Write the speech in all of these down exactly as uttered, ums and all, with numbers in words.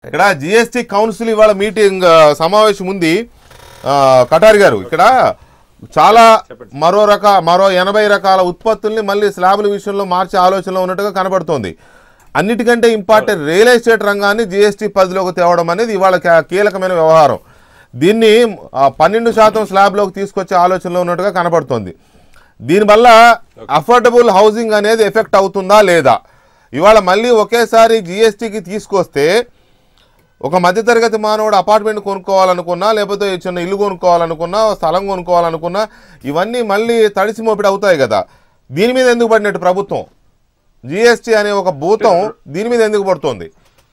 ఇక్కడ GST council ఇవాళ meeting సమావేశం ఉంది కటారి గారు. ఇక్కడ చాలా మరో రక మరో ఎనభై రకాల ఉత్పత్తుల్ని మళ్ళీ స్లాబుల విషయంలో మార్చే ఆలోచనలో ఉన్నట్టుగా కనబడుతోంది. అన్నిటికంటే ఇంపార్టెంట్ రియల్ ఎస్టేట్ రంగాన్ని జిఎస్టీ పరిధిలోకి తేవడం అనేది ఇవాళ కీలకమైన వ్యవహారం. దీన్ని పన్నెండు శాతం స్లాబ్లోకి తీసుకొచ్చే ఆలోచనలో ఉన్నట్టుగా కనబడుతోంది. దీనివల్ల అఫోర్డబుల్ హౌసింగ్ అనేది ఎఫెక్ట్ అవుతుందా లేదా? ఇవాళ మళ్ళీ ఒకేసారి జిఎస్టీకి తీసుకొస్తే ఒక మధ్యతరగతి మానవుడు అపార్ట్మెంట్ కొనుక్కోవాలనుకున్నా, లేకపోతే చిన్న ఇల్లు కొనుక్కోవాలనుకున్నా, స్థలం కొనుక్కోవాలనుకున్నా ఇవన్నీ మళ్ళీ తడిసి మోపిడి అవుతాయి కదా. దీని మీద ఎందుకు పడినట్టు ప్రభుత్వం? జిఎస్టీ అనే ఒక భూతం దీని మీద ఎందుకు పడుతోంది?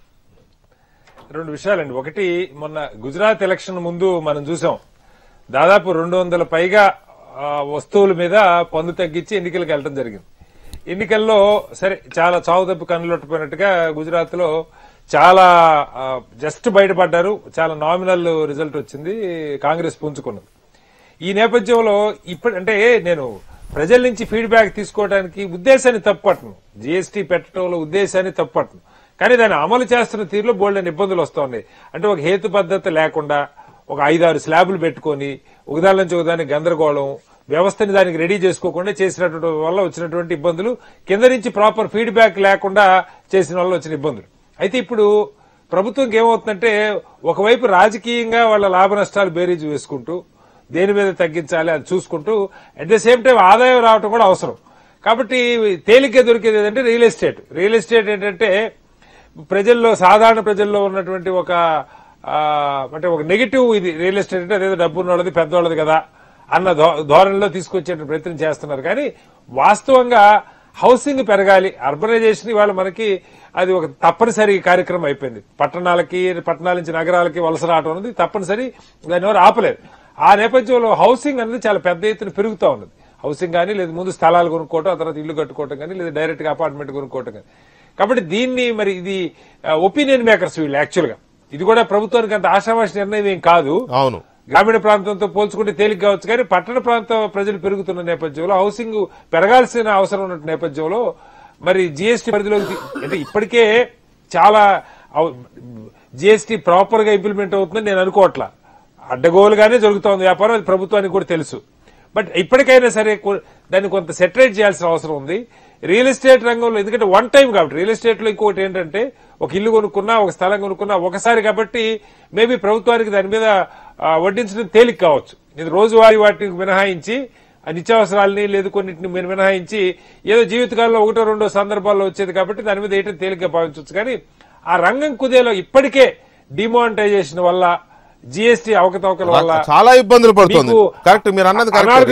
రెండు విషయాలండి. ఒకటి, మొన్న గుజరాత్ ఎలక్షన్ ముందు మనం చూసాం, దాదాపు రెండు వందల పైగా వస్తువుల మీద పన్ను తగ్గించి ఎన్నికలకు వెళ్ళడం జరిగింది. ఎన్నికల్లో సరే చాలా చావు తప్పి కన్నులొట్టుపోయినట్టుగా గుజరాత్ లో చాలా జస్ట్ బయటపడ్డారు. చాలా నామినల్ రిజల్ట్ వచ్చింది, కాంగ్రెస్ పుంజుకున్నది. ఈ నేపథ్యంలో ఇప్పుడు అంటే నేను ప్రజల నుంచి ఫీడ్బ్యాక్ తీసుకోవడానికి ఉద్దేశాన్ని తప్పట్టను, జీఎస్టీ పెట్టడంలో ఉద్దేశాన్ని తప్పట్టను, కానీ దాన్ని అమలు చేస్తున్న తీరులో బోల్డెన్ ఇబ్బందులు వస్తున్నాయి. అంటే ఒక హేతు పద్ధతి లేకుండా ఒక ఐదారు స్లాబులు పెట్టుకుని ఒకదాని నుంచి ఒకదాని గందరగోళం, వ్యవస్థని దానికి రెడీ చేసుకోకుండా చేసినటువంటి వల్ల వచ్చినటువంటి ఇబ్బందులు, కింద నుంచి ప్రాపర్ ఫీడ్బ్యాక్ లేకుండా చేసిన వల్ల వచ్చిన ఇబ్బందులు. అయితే ఇప్పుడు ప్రభుత్వంకి ఏమవుతుందంటే ఒకవైపు రాజకీయంగా వాళ్ళ లాభ నష్టాలు బేరీజు వేసుకుంటూ దేని మీద తగ్గించాలి అది చూసుకుంటూ అట్ ద సేమ్ టైం ఆదాయం రావడం కూడా అవసరం. కాబట్టి తేలిగ్గా దొరికేది ఏంటంటే రియల్ ఎస్టేట్. రియల్ ఎస్టేట్ ఏంటంటే ప్రజల్లో, సాధారణ ప్రజల్లో ఉన్నటువంటి ఒక అంటే ఒక నెగిటివ్ ఇది రియల్ ఎస్టేట్ అంటే అదేదో డబ్బు ఉన్నది పెద్దవాళ్ళది కదా అన్న ధోరణిలో తీసుకొచ్చే ప్రయత్నం చేస్తున్నారు. కానీ వాస్తవంగా హౌసింగ్ పెరగాలి, అర్బనైజేషన్ ఇవాళ మనకి అది ఒక తప్పనిసరి కార్యక్రమం అయిపోయింది. పట్టణాలకి, పట్టణాల నుంచి నగరాలకి వలస రావడం అనేది తప్పనిసరి, దాన్ని ఎవరు ఆపలేదు. ఆ నేపథ్యంలో హౌసింగ్ అనేది చాలా పెద్ద ఎత్తున పెరుగుతూ ఉన్నది. హౌసింగ్ కానీ, లేదా ముందు స్థలాలు కొనుక్కోవటం, ఆ తర్వాత ఇల్లు కట్టుకోవటం కానీ, లేదా డైరెక్ట్ గా అపార్ట్మెంట్ కొనుక్కోవటం కానీ. కాబట్టి దీన్ని మరి ఇది ఒపీనియన్ మేకర్స్ వీళ్ళు యాక్చువల్ గా. ఇది కూడా ప్రభుత్వానికి అంత ఆశావాసి నిర్ణయం ఏం కాదు. అవును, గ్రామీణ ప్రాంతంతో పోల్చుకుంటే తేలిక కావచ్చు, కానీ పట్టణ ప్రాంత ప్రజలు పెరుగుతున్న నేపథ్యంలో, హౌసింగ్ పెరగాల్సిన అవసరం ఉన్న నేపథ్యంలో మరి జీఎస్టీ పరిధిలోకి అంటే ఇప్పటికే చాలా జీఎస్టీ ప్రాపర్ గా ఇంప్లిమెంట్ అవుతుందని నేను అనుకోవట్లా. అడ్డగోలుగానే జరుగుతోంది వ్యాపారం, అది ప్రభుత్వానికి కూడా తెలుసు. బట్ ఇప్పటికైనా సరే దాన్ని కొంత సెటరేట్ చేయాల్సిన అవసరం ఉంది రియల్ ఎస్టేట్ రంగంలో. ఎందుకంటే వన్ టైం కాబట్టి రియల్ ఎస్టేట్ లో ఇంకొకటి ఏంటంటే ఒక ఇల్లు కొనుక్కున్నా, ఒక స్థలం కొనుక్కున్నా ఒకసారి కాబట్టి మేబీ ప్రభుత్వానికి దాని మీద వడ్డించడం తేలిక కావచ్చు. ఇది రోజువారీ వాటిని మినహాయించి, నిత్యావసరాలని లేదు కొన్నింటిని మీరు మినహాయించి ఏదో జీవితకాలంలో ఒకటో రెండో సందర్భాల్లో వచ్చేది కాబట్టి దాని మీద వేయటం తేలిగ్గా భావించవచ్చు. కానీ ఆ రంగం కుదేలో ఇప్పటికే డిమానిటైజేషన్ వల్ల, జీఎస్టీ అవకతవకల వల్ల చాలా ఇబ్బందులు పడుతుంది. కరెక్ట్, మీరు అన్నది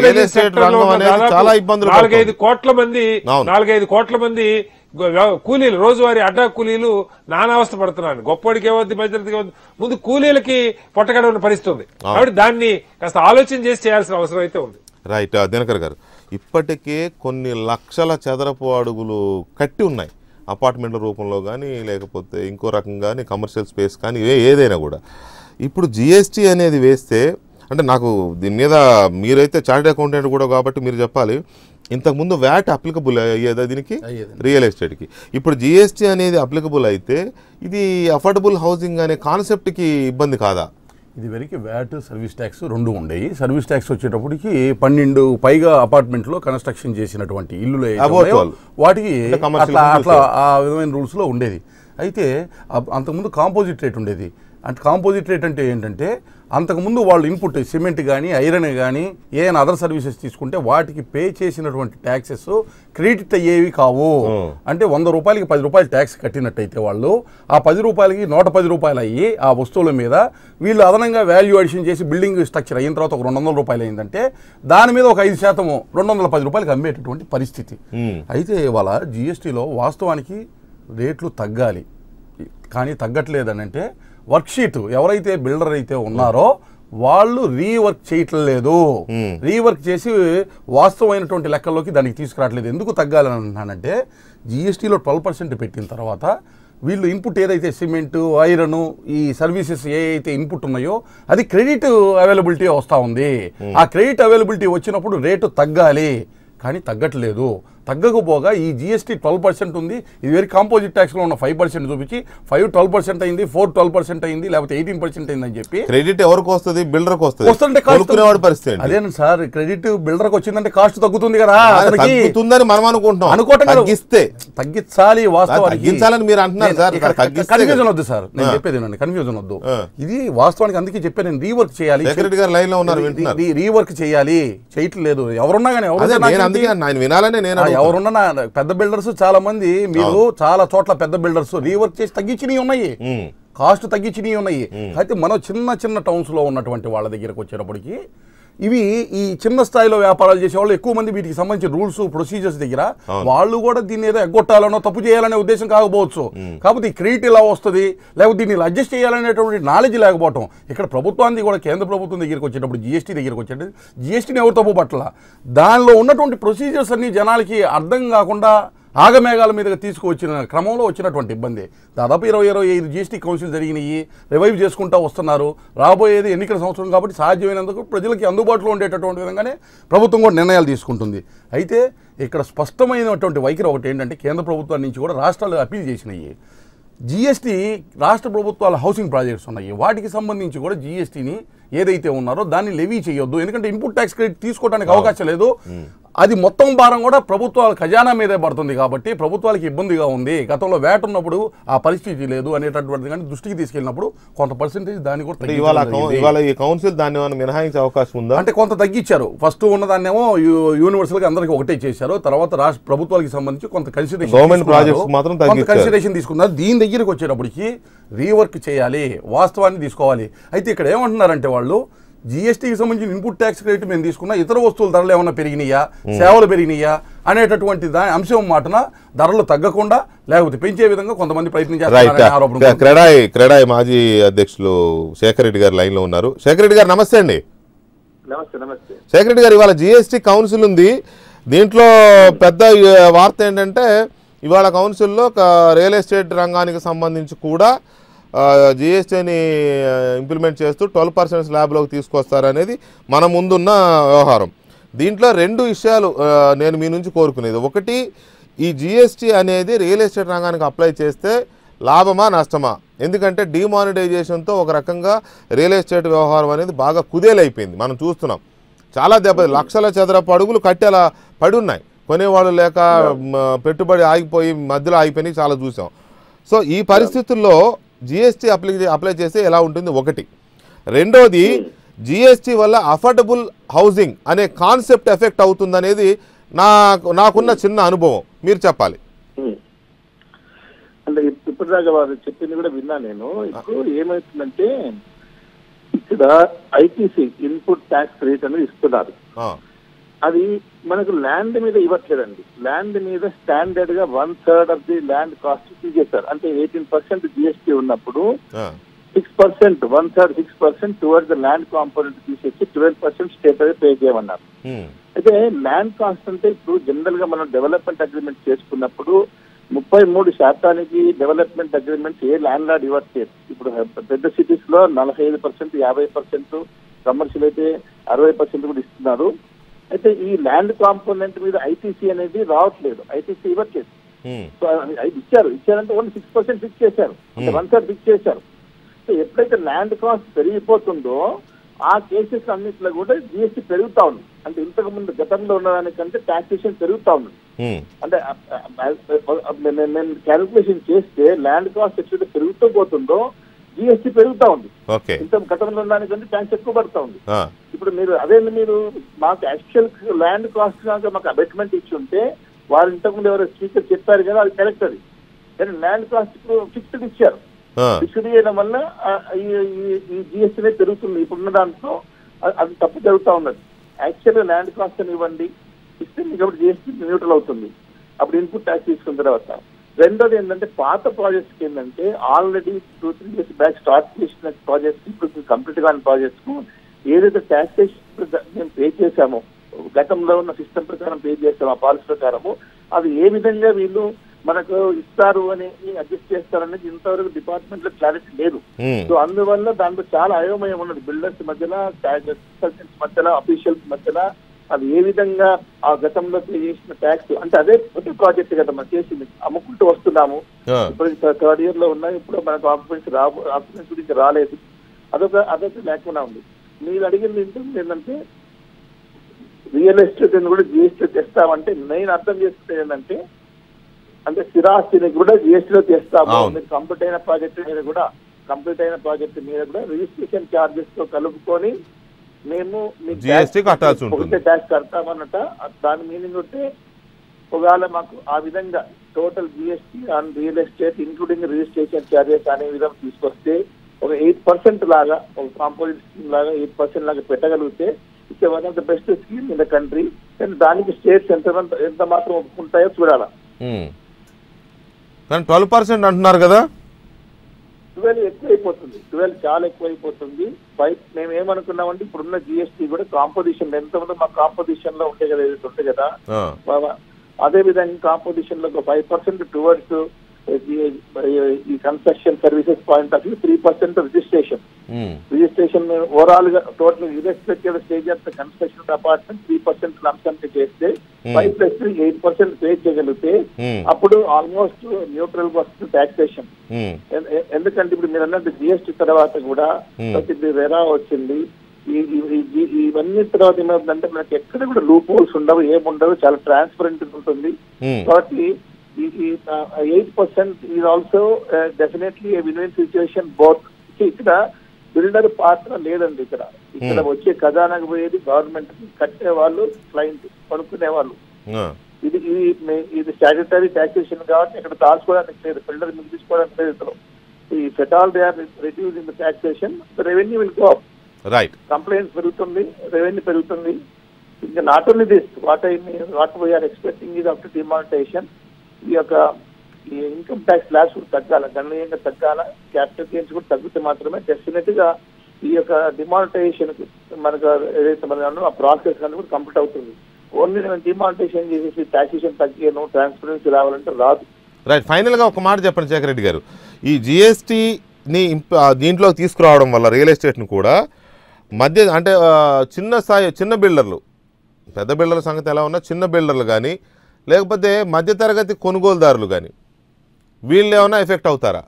నాలుగైదు కోట్ల మంది నాలుగైదు కోట్ల మంది కూలీలు, రోజువారీ అడ్డా కూలీలు నానావస్థ పడుతున్నారు. గొప్పడికి ఏమవుద్ది, మధ్యతరగతికి ఏమవుద్ది, ముందు కూలీలకి పొట్టగడవని పరిస్థితి ఉంది. కాబట్టి దాన్ని కాస్త ఆలోచన చేసి చేయాల్సిన అవసరం అయితే ఉంది. రైట్ దినకర్ గారు, ఇప్పటికే కొన్ని లక్షల చదరపు అడుగులు కట్టి ఉన్నాయి అపార్ట్మెంట్ల రూపంలో కానీ, లేకపోతే ఇంకో రకం కానీ, కమర్షియల్ స్పేస్ కానీ, ఏదైనా కూడా. ఇప్పుడు జిఎస్టీ అనేది వేస్తే అంటే నాకు దీని మీద మీరైతే చార్టెడ్ అకౌంటెంట్ కూడా కాబట్టి మీరు చెప్పాలి, ఇంతకుముందు వ్యాట్ అప్లికబుల్ అయ్యేదా దీనికి రియల్ ఎస్టేట్కి? ఇప్పుడు జిఎస్టీ అనేది అప్లికబుల్ అయితే ఇది అఫోర్డబుల్ హౌసింగ్ అనే కాన్సెప్ట్కి ఇబ్బంది కాదా? ఇది వరకు వ్యాట్, సర్వీస్ ట్యాక్స్ రెండు ఉండేవి. సర్వీస్ ట్యాక్స్ వచ్చేటప్పటికి పన్నెండు పైగా అపార్ట్మెంట్లో కన్స్ట్రక్షన్ చేసినటువంటి ఇల్లులు వాటికి అట్లా అట్లా ఆ విధమైన రూల్స్లో ఉండేది. అయితే అంతకుముందు కాంపోజిట్ రేట్ ఉండేది. అంటే కాంపోజిట్ రేట్ అంటే ఏంటంటే అంతకుముందు వాళ్ళు ఇన్పుట్ సిమెంట్ కానీ, ఐరన్ కానీ, ఏదైనా అదర్ సర్వీసెస్ తీసుకుంటే వాటికి పే చేసినటువంటి ట్యాక్సెస్ క్రెడిట్ అయ్యేవి కావు. అంటే వంద రూపాయలకి పది రూపాయలు ట్యాక్స్ కట్టినట్టయితే వాళ్ళు ఆ పది రూపాయలకి నూట పది రూపాయలు అయ్యి ఆ వస్తువుల మీద వీళ్ళు అదనంగా వాల్యూ అడిషన్ చేసి బిల్డింగ్ స్ట్రక్చర్ అయిన తర్వాత ఒక రెండు వందల రూపాయలు అయిందంటే దాని మీద ఒక ఐదు శాతము రెండు వందల పది రూపాయలకి అమ్మేటటువంటి పరిస్థితి. అయితే ఇవాళ జిఎస్టీలో వాస్తవానికి రేట్లు తగ్గాలి, కానీ తగ్గట్లేదని అంటే వర్క్షీట్ ఎవరైతే బిల్డర్ అయితే ఉన్నారో వాళ్ళు రీవర్క్ చేయటం లేదు. రీవర్క్ చేసి వాస్తవమైనటువంటి లెక్కల్లోకి దానికి తీసుకురావట్లేదు. ఎందుకు తగ్గాలని అంటున్నానంటే జిఎస్టీలో ట్వెల్వ్ పర్సెంట్ పెట్టిన తర్వాత వీళ్ళు ఇన్పుట్ ఏదైతే సిమెంటు, ఐరను, ఈ సర్వీసెస్ ఏ అయితే ఇన్పుట్ ఉన్నాయో అది క్రెడిట్ అవైలబిలిటీ వస్తూ ఉంది. ఆ క్రెడిట్ అవైలబిలిటీ వచ్చినప్పుడు రేటు తగ్గాలి, కానీ తగ్గట్లేదు. తగ్గకపోగా ఈ జిఎస్టీ ట్వెల్వ్ పర్సెంట్ ఉంది, ఇది వేరే కాంపోజిట్ ట్యాక్స్ లో ఉన్న ఫైవ్ పర్సెంట్ చూపించి ఫైవ్ ట్వెల్వ్ పర్సెంట్ అయింది, ఫోర్ ట్వెల్వ్ పర్సెంట్ అయింది, లేకపోతే ఎయిటీన్ పర్సెంట్ అయింది అని చెప్పి క్రెడిట్ ఎవరికి వస్తుంది? బిల్డర్కి వస్తుంది. పరిస్థితి అదేనండి సార్, క్రెడిట్ బిల్డర్కి వచ్చిందంటే కాస్ట్ తగ్గుతుంది కదా, తగ్గుతుందని మనం అనుకుంటాం. అనుకోవటం తగ్గిస్తే తగ్గించాలి, వాస్తవానికి తగ్గించాలని మీరు అంటున్నారు సార్. కన్ఫ్యూజన్ వద్దు సార్, నేను చెప్పేది కన్ఫ్యూజన్ వద్దు. ఇది వాస్తవానికి అందుకే చెప్పాను నేను, రీవర్క్ చేయాలి, లైన్ లో ఉన్నారు, రీవర్క్ చేయాలి, చేయట్లేదు. ఎవరున్నా కానీ వినాలని నేను ఎవరున్నా పెద్ద బిల్డర్స్ చాలా మంది, మీరు చాలా చోట్ల పెద్ద బిల్డర్స్ రీవర్క్ చేసి తగ్గించినవి ఉన్నాయి, కాస్ట్ తగ్గించినవి ఉన్నాయి. అయితే మనం చిన్న చిన్న టౌన్స్ లో ఉన్నటువంటి వాళ్ళ దగ్గరకు వచ్చేటప్పటికి ఇవి ఈ చిన్న స్థాయిలో వ్యాపారాలు చేసే వాళ్ళు ఎక్కువ మంది వీటికి సంబంధించిన రూల్స్ ప్రొసీజర్స్ దగ్గర వాళ్ళు కూడా దీన్ని ఏదో ఎగ్గొట్టాలనో తప్పు చేయాలనే ఉద్దేశం కాకపోవచ్చు. కాబట్టి ఈ క్రెడిట్ ఇలా వస్తుంది, లేకపోతే దీన్ని అడ్జస్ట్ చేయాలనేటువంటి నాలెడ్జ్ లేకపోవటం. ఇక్కడ ప్రభుత్వానికి కూడా కేంద్ర ప్రభుత్వం దగ్గరికి వచ్చేటప్పుడు జిఎస్టీ దగ్గరికి వచ్చేటప్పుడు జిఎస్టీని ఎవరు తప్పు పట్ల, దానిలో ఉన్నటువంటి ప్రొసీజర్స్ అన్ని జనాలకి అర్థం కాకుండా ఆగమేఘాల మీదుగా తీసుకువచ్చిన క్రమంలో వచ్చినటువంటి ఇబ్బంది. దాదాపు ఇరవై ఇరవై ఐదు జిఎస్టీ కౌన్సిల్ జరిగినాయి, రివైవ్ చేసుకుంటూ వస్తున్నారు. రాబోయేది ఎన్నికల సంవత్సరం కాబట్టి సాధ్యమైనందుకు ప్రజలకి అందుబాటులో ఉండేటటువంటి విధంగానే ప్రభుత్వం కూడా నిర్ణయాలు తీసుకుంటుంది. అయితే ఇక్కడ స్పష్టమైనటువంటి వైఖరి ఒకటి ఏంటంటే, కేంద్ర ప్రభుత్వం నుంచి కూడా రాష్ట్రాలు అప్పీల్ చేసినాయి. జిఎస్టీ రాష్ట్ర ప్రభుత్వాల హౌసింగ్ ప్రాజెక్ట్స్ ఉన్నాయి, వాటికి సంబంధించి కూడా జిఎస్టీని ఏదైతే ఉన్నారో దాన్ని లెవీ చేయొద్దు, ఎందుకంటే ఇన్పుట్ ట్యాక్స్ క్రెడిట్ తీసుకోవడానికి అవకాశం లేదు. అది మొత్తం భారం కూడా ప్రభుత్వాల ఖజానా మీదే పడుతుంది. కాబట్టి ప్రభుత్వాలకు ఇబ్బందిగా ఉంది. గతంలో వ్యాట్ ఉన్నప్పుడు ఆ పరిస్థితి లేదు అనేటటువంటి కానీ దృష్టికి తీసుకెళ్ళినప్పుడు కొంత పర్సెంటేజ్ దాన్ని కూడా కౌన్సిల్ దాన్ని మినహాయించే అవకాశం ఉందా అంటే కొంత తగ్గించారు. ఫస్ట్ ఉన్నదాన్నేమో యూనివర్సల్ గా అందరికి ఒకటే చేశారు, తర్వాత రాష్ట్ర ప్రభుత్వాలకు సంబంధించి కొంత కన్సిడరేషన్ గవర్నమెంట్ ప్రాజెక్ట్స్ మాత్రం కన్సిడరేషన్ తీసుకున్నారు. దీని దగ్గరికి వచ్చేటప్పటికి రీవర్క్ చేయాలి, వాస్తవాన్ని తీసుకోవాలి. అయితే ఇక్కడ ఏమంటున్నారంటే వాళ్ళు జిఎస్టీకి సంబంధించిన ఇన్పుట్ ట్యాక్స్ క్రెడిట్ మేము తీసుకున్నా ఇతర వస్తువుల ధరలు ఏమైనా పెరిగినాయా, సేవలు పెరిగినాయా అనేటటువంటి దాని అంశం మాటన ధరలు తగ్గకుండా లేకపోతే పెంచే విధంగా కొంతమంది ప్రయత్నం చేస్తారు. క్రెడాయ్ క్రెడాయ్ మాజీ అధ్యక్షులు శేఖర్ రెడ్డి గారు లైన్ లో ఉన్నారు. శేఖర్ రెడ్డి గారు నమస్తే అండి. నమస్తే. నమస్తే శేఖర్ రెడ్డి గారు, ఇవాళ జిఎస్టీ కౌన్సిల్ ఉంది. దీంట్లో పెద్ద వార్త ఏంటంటే, ఇవాళ కౌన్సిల్లో రియల్ ఎస్టేట్ రంగానికి సంబంధించి కూడా జిఎస్టీని ఇంప్లిమెంట్ చేస్తూ ట్వెల్వ్ పర్సెంట్ స్లాబ్లోకి తీసుకొస్తారనేది మన ముందున్న వ్యవహారం. దీంట్లో రెండు విషయాలు నేను మీ నుంచి కోరుకునేది. ఒకటి, ఈ జిఎస్టీ అనేది రియల్ ఎస్టేట్ రంగానికి అప్లై చేస్తే లాభమా నష్టమా? ఎందుకంటే డిమానిటైజేషన్తో ఒక రకంగా రియల్ ఎస్టేట్ వ్యవహారం అనేది బాగా కుదేలైపోయింది. మనం చూస్తున్నాం, చాలా దెబ్బ లక్షల చదరపు అడుగులు కట్టి అలా పడి ఉన్నాయి, కొనేవాళ్ళు లేక పెట్టుబడి ఆగిపోయి మధ్యలో ఆగిపోయి చాలా చూసాం. సో ఈ పరిస్థితుల్లో జిఎస్టీ అప్లై అప్లై చేస్తే ఎలా ఉంటుంది? ఒకటి. రెండోది, జిఎస్టీ వల్ల అఫోర్డబుల్ హౌసింగ్ అనే కాన్సెప్ట్ ఎఫెక్ట్ అవుతుందనేది నా నాకున్న చిన్న అనుభవం, మీరు చెప్పాలి. అంటే ఇప్పటిదాకా వారు చెప్పింది కూడా విన్నా నేను. ఇప్పుడు ఏమవుతుందంటే, ఇక్కడ ఐటీసీ ఇన్పుట్ ట్యాక్స్ క్రెడిట్ అనేది ఇస్తున్నారు. అది మనకు ల్యాండ్ మీద ఇవ్వట్లేదండి. ల్యాండ్ మీద స్టాండర్డ్ గా one third of the land cost తీసేస్తారు. అంటే ఎయిటీన్ పర్సెంట్ జిఎస్టీ ఉన్నప్పుడు six percent one third six percent towards the land component తీసేసి ట్వెల్వ్ పర్సెంట్ స్టేట్ అనేది పే చేయమన్నారు. అయితే ల్యాండ్ కాస్ట్ అంటే ఇప్పుడు జనరల్ గా మనం డెవలప్మెంట్ అగ్రిమెంట్ చేసుకున్నప్పుడు ముప్పై మూడు శాతానికి డెవలప్మెంట్ అగ్రిమెంట్స్ ఏ ల్యాండ్ లార్డ్ ఇవ్వట్లేదు. ఇప్పుడు పెద్ద సిటీస్ లో నలభై ఐదు పర్సెంట్ యాభై పర్సెంట్ కమర్షియల్ అయితే అరవై పర్సెంట్ కూడా ఇస్తున్నారు. అయితే ఈ ల్యాండ్ కాంపోనెంట్ మీద ఐటీసీ అనేది రావట్లేదు, ఐటీసీ ఇవ్వట్లేదు. సో ఇచ్చారు ఇచ్చారంటే ఓన్లీ సిక్స్ పర్సెంట్ ఫిక్స్ చేశారు, అంటే వన్ థర్డ్ ఫిక్స్ చేశారు. సో ఎప్పుడైతే ల్యాండ్ కాస్ట్ పెరిగిపోతుందో ఆ కేసెస్ అన్నింటిలో కూడా జిఎస్టీ పెరుగుతా ఉంది. అంటే ఇంతకు ముందు గతంలో ఉన్నదానికంటే టాక్సేషన్ పెరుగుతా ఉంది. అంటే నేను క్యాలిక్యులేషన్ చేస్తే ల్యాండ్ కాస్ట్ ఎట్లయితే పెరుగుతూ పోతుందో జిఎస్టీ పెరుగుతా ఉంది. ఇంత గతంలో ఉన్నదానికంటే ట్యాక్స్ ఎక్కువ పడుతూ ఉంది. ఇప్పుడు మీరు అదే మీరు మాకు యాక్చువల్ ల్యాండ్ కాస్ట్ కనుక మాకు అబెట్మెంట్ ఇచ్చి ఉంటే, వారు ఇంతకుముందు ఎవరో స్పీకర్ చెప్పారు కదా, అది కరెక్ట్. అది కానీ ల్యాండ్ కాస్ట్ ఇప్పుడు ఫిక్స్డ్ ఇచ్చారు. ఫిక్స్డ్ చేయడం వల్ల ఈ జిఎస్టీ పెరుగుతుంది. ఇప్పుడున్న దాంట్లో అది తప్పు జరుగుతూ ఉన్నది. యాక్చువల్గా ల్యాండ్ కాస్ట్ అని ఇవ్వండి, ఇస్తే మీకు అప్పుడు జిఎస్టీ న్యూట్రల్ అవుతుంది. అప్పుడు ఇన్పుట్ ట్యాక్స్ తీసుకున్న తర్వాత రెండోది ఏంటంటే, పాత ప్రాజెక్ట్స్కి ఏంటంటే already two three years back start చేసిన ప్రాజెక్ట్స్ ఇప్పుడు కంప్లీట్ కాని ప్రాజెక్ట్స్ కు ఏదైతే ట్యాక్సేషన్ మేము పే చేశామో, గతంలో ఉన్న సిస్టమ్ ప్రకారం పే చేస్తాము, ఆ పాలసీ ప్రకారము అది ఏ విధంగా వీళ్ళు మనకు ఇస్తారు అనేది అడ్జస్ట్ చేస్తారనేది ఇంతవరకు డిపార్ట్మెంట్ లో క్లారిటీ లేదు. సో అందువల్ల దాంట్లో చాలా అయోమయం ఉన్నది. బిల్డర్స్ మధ్యలో, కన్సల్టెంట్స్ మధ్యలో, అఫీషియల్స్ మధ్యలో అది ఏ విధంగా ఆ గతంలో చేసిన ట్యాక్స్ అంటే అదే ఒకటి ప్రాజెక్ట్ కదా మనం చేసింది, అమ్ముకుంటూ వస్తున్నాము. ఇప్పుడు థర్డ్ ఇయర్ లో ఉన్నాం, ఇప్పుడు మనకు ఆక్యుపెన్సీ రా ఆక్యుపెన్సీ గురించి రాలేదు, అదొక అదొక లేకుండా ఉంది. మీరు అడిగింది ఏంటంటే రియల్ ఎస్టేట్ అని కూడా జిఎస్టీ తెస్తామంటే నేను అర్థం చేసుకుంటే ఏంటంటే అంటే స్థిరాస్తిని కూడా జిఎస్టీలో తెస్తాము. మీరు కంప్లీట్ అయిన ప్రాజెక్ట్ మీద కూడా కంప్లీట్ అయిన ప్రాజెక్ట్ మీద కూడా రిజిస్ట్రేషన్ ఛార్జెస్ తో కలుపుకొని మేము ట్యాక్స్ కడతామన్నట. దాని మీనింగ్ ఉంటే ఒకవేళ మాకు ఆ విధంగా total GST on real estate including registration charges అనే విధంగా తీసుకొస్తే ఒక ఎయిట్ పర్సెంట్ లాగా ఒక కాంపోజిట్ స్కీమ్ లాగా ఎయిట్ పర్సెంట్ లాగా పెట్టగలిగితే it's one of the best scheme in the country. కానీ దానికి స్టేట్స్ ఎంత ఎంత మాత్రం ఒప్పుకుంటాయో చూడాలా. ట్వెల్వ్ పర్సెంట్ అంటున్నారు కదా, ట్వెల్వ్ ఎక్కువైపోతుంది, ట్వెల్వ్ చాలా ఎక్కువైపోతుంది. బయట మేము ఏమనుకున్నామంటే ఇప్పుడున్న జిఎస్టీ కూడా కాంపోజిషన్ ఎంత ఉందో మా కాంపోజిషన్ లో ఉంటే కదా ఉంటే కదా అదే విధంగా కాంపోజిషన్ లో ఒక ఫైవ్ పర్సెంట్ టువర్డ్స్ ఈ construction services point of view, three percent registration registration overall గా total irrespective stage of the construction apartment three percent లంసంకి చేస్తే five plus three eight percent pay చేయగలిగితే అప్పుడు ఆల్మోస్ట్ న్యూట్రల్ వస్తుంది taxation. ఎందుకంటే ఇప్పుడు మీరు అన్నట్టు జిఎస్టీ తర్వాత కూడా రెరా వచ్చింది, ఇవన్నీ తర్వాత ఏమవుతుందంటే మనకి ఎక్కడ కూడా లూప్ హోల్స్ ఉండవు, ఏముండవు, చాలా ట్రాన్స్పరెంట్ ఉంటుంది. కాబట్టి eight percent is also definitely a win situation both. ఇక్కడ బిల్డర్ పాత్ర లేదండి, ఇక్కడ ఇక్కడ వచ్చే ఖజానాకు పోయేది గవర్నమెంట్, కట్టే వాళ్ళు క్లయింట్, కొనుక్కునే వాళ్ళు. ఇది ఇది స్టాట్యూటరీ టాక్సేషన్ కాబట్టి ఇక్కడ దాచుకోవడానికి లేదు, బిల్డర్ మిగిలించుకోవడానికి లేదు. ఈ ఫెటాల్ they are reducing the taxation, the revenue will go up. Right, complaints పెరుగుతుంది, రెవెన్యూ పెరుగుతుంది. ఇంకా not only this, what I what we are expecting ఇది ఆఫ్టర్ డిమానిటైజేషన్ ఈ యొక్క ఈ ఇన్కమ్ ట్యాక్స్ స్లాబ్స్ కూడా తగ్గాల, గణనీయంగా తగ్గాల. క్యాపిటల్ గెయిన్స్ కూడా తగ్గితే మాత్రమే డెఫినెట్ గా ఈ యొక్క డిమానిటైజేషన్ మనకు ఏదైతే మన ఆ ప్రాసెస్ అనేది కూడా కంప్లీట్ అవుతుంది. ఓన్లీ నేను డిమానిటైజేషన్ చేసేసి టాక్సేషన్ తగ్గాను ట్రాన్స్పరెన్సీ రావాలంటే రాదు. రైట్, ఫైనల్ గా ఒక మాట చెప్పండి శేఖర్ రెడ్డి గారు, ఈ జిఎస్టీని దీంట్లో తీసుకురావడం వల్ల రియల్ ఎస్టేట్ని కూడా మధ్య అంటే చిన్న స్థాయి చిన్న బిల్డర్లు, పెద్ద బిల్డర్ల సంగతి ఎలా ఉన్నా చిన్న బిల్డర్లు కానీ లేకపోతే మధ్యతరగతి కొనుగోలుదారులు కానీ వీళ్ళు ఏమైనా ఎఫెక్ట్ అవుతారా?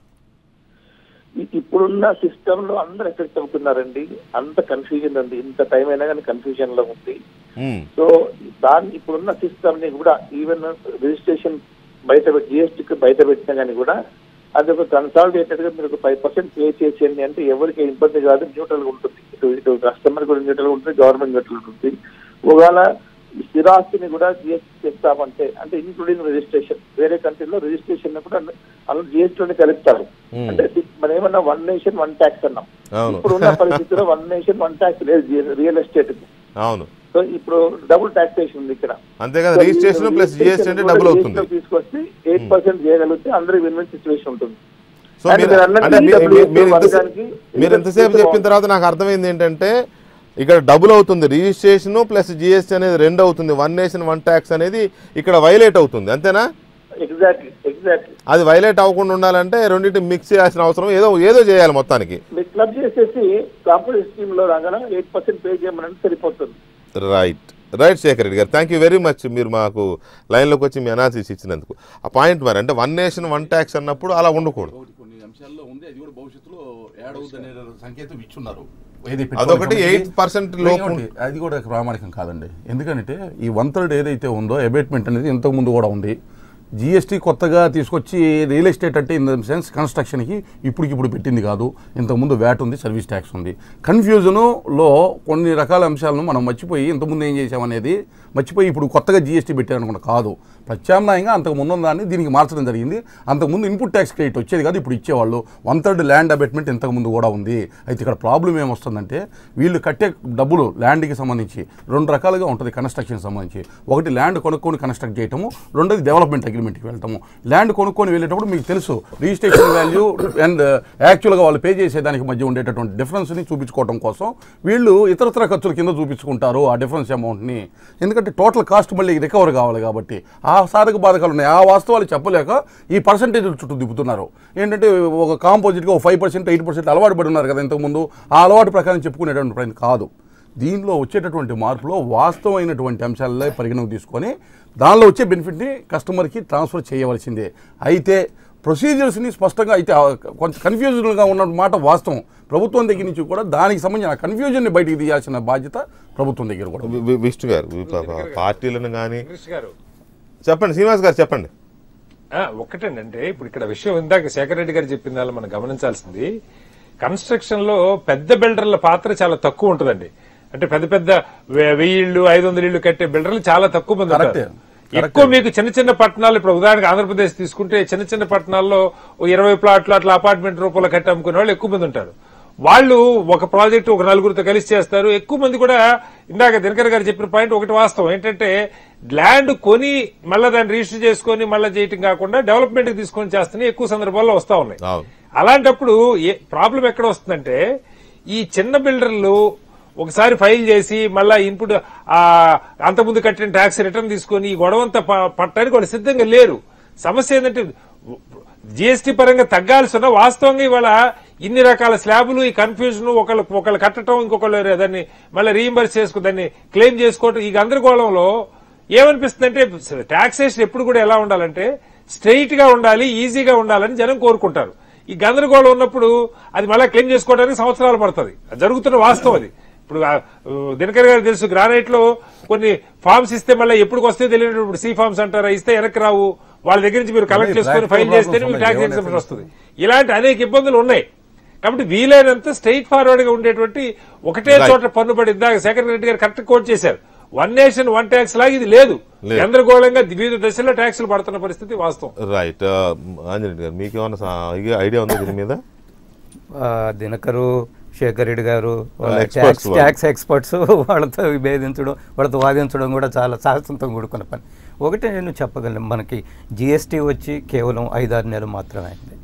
ఇప్పుడున్న సిస్టమ్ లో అందరు ఎఫెక్ట్ అవుతున్నారండి, అంత కన్ఫ్యూజన్ ఉంది, ఇంత టైం అయినా కానీ కన్ఫ్యూజన్ లో ఉంది. సో దాన్ని ఇప్పుడున్న సిస్టమ్ ని కూడా ఈవెన్ రిజిస్ట్రేషన్ బయట జిఎస్టీకి బయట పెట్టినా కానీ కూడా అది ఒక కన్సాలిడేటెడ్ గా మీరు ఒక ఫైవ్ పర్సెంట్ పే చేసేయండి అంటే ఎవరికి ఇబ్బంది కాదు, న్యూట్రల్ గా ఉంటుంది. ఇటు ఇటు కస్టమర్ కూడా న్యూట్రల్ గా ఉంటుంది, గవర్నమెంట్ న్యూట్రల్ ఉంటుంది. ఒకవేళ స్థిరాస్తిని కూడా జిఎస్టీ తెస్తామంటే అంటే ఇంక్లూడింగ్ రిజిస్ట్రేషన్, వేరే కంట్రీలో రిజిస్ట్రేషన్ కూడా అందులో జిఎస్టీని కలుపుతారు. అంటే మనం ఏమన్నా వన్ నేషన్ వన్ ట్యాక్స్ అన్నాం, ఇప్పుడు ఉన్న పరిస్థితిలో వన్ నేషన్ వన్ ట్యాక్స్ లేదు రియల్ ఎస్టేట్ కి. అవును, సో ఇప్పుడు డబుల్ టాక్సేషన్ ఉంది ఇక్కడ, అంతే కదా, రిజిస్ట్రేషన్ ప్లస్ జిఎస్టీ అంటే డబుల్ అవుతుంది. తీసుకొస్తే ఎయిట్ పర్సెంట్ చేయగలిగితే అందరూ విన్ విన్ సిచ్యువేషన్ ఉంటుంది. సో మీరు ఎంతసేపు చెప్పిన తర్వాత నాకు అర్థమైంది ఏంటంటే ఇక్కడ డబుల్ అవుతుంది, రిజిస్ట్రేషన్ ప్లస్ జిఎస్టీ అనేది రెండు అవుతుంది, వన్ నేషన్ వన్ ట్యాక్స్ అనేది ఇక్కడ వైలేట్ అవుతుంది, అంతేనా? ఎగ్జాక్ట్లీ ఎగ్జాక్ట్లీ అది వైలేట్ అవ్వకుండా ఉండాలంటే రెండింటి మిక్స్ చేయాల్సిన అవసరం ఏదో ఏదో చేయాలి మొత్తానికి. క్లబ్ చేసేసి కాంపోజిట్ స్కీమ్ లో రాగానే ఎయిట్ పర్సెంట్ పే చేయమని సరిపోతుంది. రైట్ రైట్ శేఖర్ రెడ్డి గారు, థ్యాంక్ యూ వెరీ మచ్. మీరు మాకు లైన్లోకి వచ్చి మీ అనాలిసిస్ ఇచ్చినందుకు. ఆ పాయింట్ మరి అంటే వన్ నేషన్ వన్ ట్యాక్స్ అన్నప్పుడు అలా ఉండకూడదు. కొన్ని అంశాల్లో ఉంది, అది కూడా భవిష్యత్తులో యాడ్ అవుతుందనే సంకేతం ఇచ్చున్నారు. అదొకటి ఎయిట్ పర్సెంట్ లోపు, అది కూడా ప్రామాణికం కాదండి. ఎందుకంటే ఈ వన్ థర్డ్ ఏదైతే ఉందో అబేట్మెంట్ అనేది ఇంతకు ముందు కూడా ఉంది. జిఎస్టీ కొత్తగా తీసుకొచ్చి రియల్ ఎస్టేట్ అంటే ఇన్ ద సెన్స్ కన్స్ట్రక్షన్కి ఇప్పటికిప్పుడు పెట్టింది కాదు, ఇంతకుముందు వ్యాట్ ఉంది, సర్వీస్ ట్యాక్స్ ఉంది. కన్ఫ్యూజన్లో కొన్ని రకాల అంశాలను మనం మర్చిపోయి ఇంతకుముందు ఏం చేసామనేది మర్చిపోయి ఇప్పుడు కొత్తగా జిఎస్టీ పెట్టారనుకున్న కాదు, ప్రత్యామ్నాయంగా అంతకు ముందు దాన్ని దీనికి మార్చడం జరిగింది. అంతకుముందు ఇన్పుట్ ట్యాక్స్ క్రెడిట్ వచ్చేది కాదు, ఇప్పుడు ఇచ్చేవాళ్ళు. వన్ థర్డ్ ల్యాండ్ అబేట్మెంట్ ఇంతకుముందు కూడా ఉంది. అయితే ఇక్కడ ప్రాబ్లం ఏమొస్తుందంటే వీళ్ళు కట్టే డబ్బులు ల్యాండ్కి సంబంధించి రెండు రకాలుగా ఉంటుంది. కన్స్ట్రక్షన్ సంబంధించి ఒకటి ల్యాండ్ కొనుక్కొని కన్స్ట్రక్ట్ చేయటము, రెండోది డెవలప్మెంట్ అగ్రిమెంట్కి వెళ్తాము. ల్యాండ్ కొనుక్కొని వెళ్ళేటప్పుడు మీకు తెలుసు రిజిస్ట్రేషన్ వాల్యూ అండ్ యాక్చువల్గా వాళ్ళు పే చేసేదానికి మధ్య ఉండేటటువంటి డిఫరెన్స్ని చూపించుకోవడం కోసం వీళ్ళు ఇతరతర ఖర్చుల కింద చూపించుకుంటారు ఆ డిఫరెన్స్ అమౌంట్ని. ఎందుకంటే టోటల్ కాస్ట్ మళ్ళీ రికవర్ కావాలి కాబట్టి ఆ సాధక బాధకాలు ఉన్నాయి. ఆ వాస్తవాలు చెప్పలేక ఈ పర్సంటేజ్ చుట్టూ దిప్పుతున్నారు. ఏంటంటే ఒక కాంపోజిట్గా ఒక ఫైవ్ పర్సెంట్ ఎయిట్ పర్సెంట్ అలవాటు పడి ఉన్నారు కదా ఇంతకుముందు, ఆ అలవాటు ప్రకారం చెప్పుకునేటువంటి ప్రయత్నం కాదు. దీనిలో వచ్చేటటువంటి మార్పులో వాస్తవమైనటువంటి అంశాలలో పరిగణకు తీసుకొని దానిలో వచ్చే బెనిఫిట్ని కస్టమర్కి ట్రాన్స్ఫర్ చేయవలసిందే. అయితే ప్రొసీజర్స్ని స్పష్టంగా అయితే కొంచెం కన్ఫ్యూజన్గా ఉన్న మాట వాస్తవం. ప్రభుత్వం దగ్గర నుంచి కూడా దానికి సంబంధించిన కన్ఫ్యూజన్ని బయటికి తీయాల్సిన బాధ్యత ప్రభుత్వం దగ్గర కూడా. విష్ణు గారు పార్టీలను కానీ చెప్పండి, శ్రీనివాస్ గారు చెప్పండి. ఒకటేంటంటే ఇప్పుడు ఇక్కడ విషయం ఇందాక శేఖర్ రెడ్డి గారు చెప్పిన దాన్ని మనం గమనించాల్సింది, కన్స్ట్రక్షన్ లో పెద్ద బిల్డర్ల పాత్ర చాలా తక్కువ ఉంటుందండి. అంటే పెద్ద పెద్ద వెయ్యి ఇళ్ళు ఐదు వందల ఇళ్ళు కట్టే బిల్డర్లు చాలా తక్కువ మంది ఉంటారు. ఎక్కువ మీకు చిన్న చిన్న పట్టణాలు, ఇప్పుడు ఉదాహరణకు ఆంధ్రప్రదేశ్ తీసుకుంటే చిన్న చిన్న పట్టణాల్లో ఇరవై ప్లాట్లు అట్లా అపార్ట్మెంట్ రూపంలో కట్టి అమ్ముకునే వాళ్ళు ఎక్కువ మంది ఉంటారు. వాళ్ళు ఒక ప్రాజెక్ట్ ఒక నలుగురితో కలిసి చేస్తారు. ఎక్కువ మంది కూడా ఇందాక దినకర్ గారు చెప్పిన పాయింట్ ఒకటి వాస్తవం ఏంటంటే, ల్యాండ్ కొని మళ్ళీ దాన్ని రిజిస్టర్ చేసుకుని మళ్ళీ చేయటం కాకుండా డెవలప్మెంట్ కి తీసుకొని చేస్తున్నాయి ఎక్కువ సందర్భాల్లో వస్తా ఉన్నాయి. అలాంటప్పుడు ప్రాబ్లం ఎక్కడ వస్తుందంటే, ఈ చిన్న బిల్డర్లు ఒకసారి ఫైల్ చేసి మళ్ళా ఇన్పుట్ అంతకుముందు కట్టిన ట్యాక్స్ రిటర్న్ తీసుకుని ఈ గొడవంతా పట్టడానికి వాళ్ళు సిద్ధంగా లేరు. సమస్య ఏంటంటే జీఎస్టీ పరంగా తగ్గాల్సి ఉన్న వాస్తవంగా ఇవాళ ఇన్ని రకాల స్లాబులు, ఈ కన్ఫ్యూజన్, ఒకళ్ళు ఒకళ్ళు కట్టడం, ఇంకొకళ్ళు దాన్ని మళ్ళీ రీఇంబర్స్ చేసుకుని దాన్ని క్లెయిమ్ చేసుకోవటం, ఈ గందరగోళంలో ఏమనిపిస్తుందంటే టాక్సేషన్ ఎప్పుడు కూడా ఎలా ఉండాలంటే స్ట్రెయిట్ గా ఉండాలి, ఈజీగా ఉండాలని జనం కోరుకుంటారు. ఈ గందరగోళం ఉన్నప్పుడు అది మళ్ళీ క్లెయిమ్ చేసుకోవడానికి సంవత్సరాలు పడుతుంది. జరుగుతున్న వాస్తవం అది. ఇప్పుడు దినకర్ గారు తెలుసు, గ్రానైట్ లో కొన్ని ఫార్మ్స్ ఇస్తే మళ్ళీ ఎప్పుడు వస్తే తెలియదు. ఇప్పుడు సి ఫార్మ్స్ అంటారా, ఇస్తే వెనక్కి రావు. వాళ్ళ దగ్గర నుంచి మీరు కలెక్ట్ చేసుకుని ఫైల్ చేస్తేనే మీకు ట్యాక్స్ ఎగ్జంప్షన్ వస్తుంది. ఇలాంటి అనేక ఇబ్బందులు ఉన్నాయి. కాబట్టి వీలైనంత స్ట్రైట్ ఫార్వర్డ్ గా ఉండేటువంటి ఒకటే చోట పన్ను పడి, ఇందాక శేఖర్ రెడ్డి గారు కరెక్ట్ కోట్ చేశారు, వన్ నేషన్ వన్ ట్యాక్స్ లాగా ఇది లేదు. గందరగోళంగా వివిధ దశల్లో ట్యాక్సులు పడుతున్న పరిస్థితి వాస్తవం. రైట్. ఆంజనేయులు గారు మీకేమన్నా ఐడియా ఉందా దీని మీద? దినకరు, శేఖర్ రెడ్డి గారు ట్యాక్స్ ఎక్స్పర్ట్స్, వాళ్ళతో విభేదించడం, వాళ్ళతో వాదించడం కూడా చాలా సాహసంతో కూడుకున్న పని. ఒకటే నేను చెప్పగలను, మనకి జిఎస్టీ వచ్చి కేవలం ఐదారు నెలలు మాత్రమే అయింది.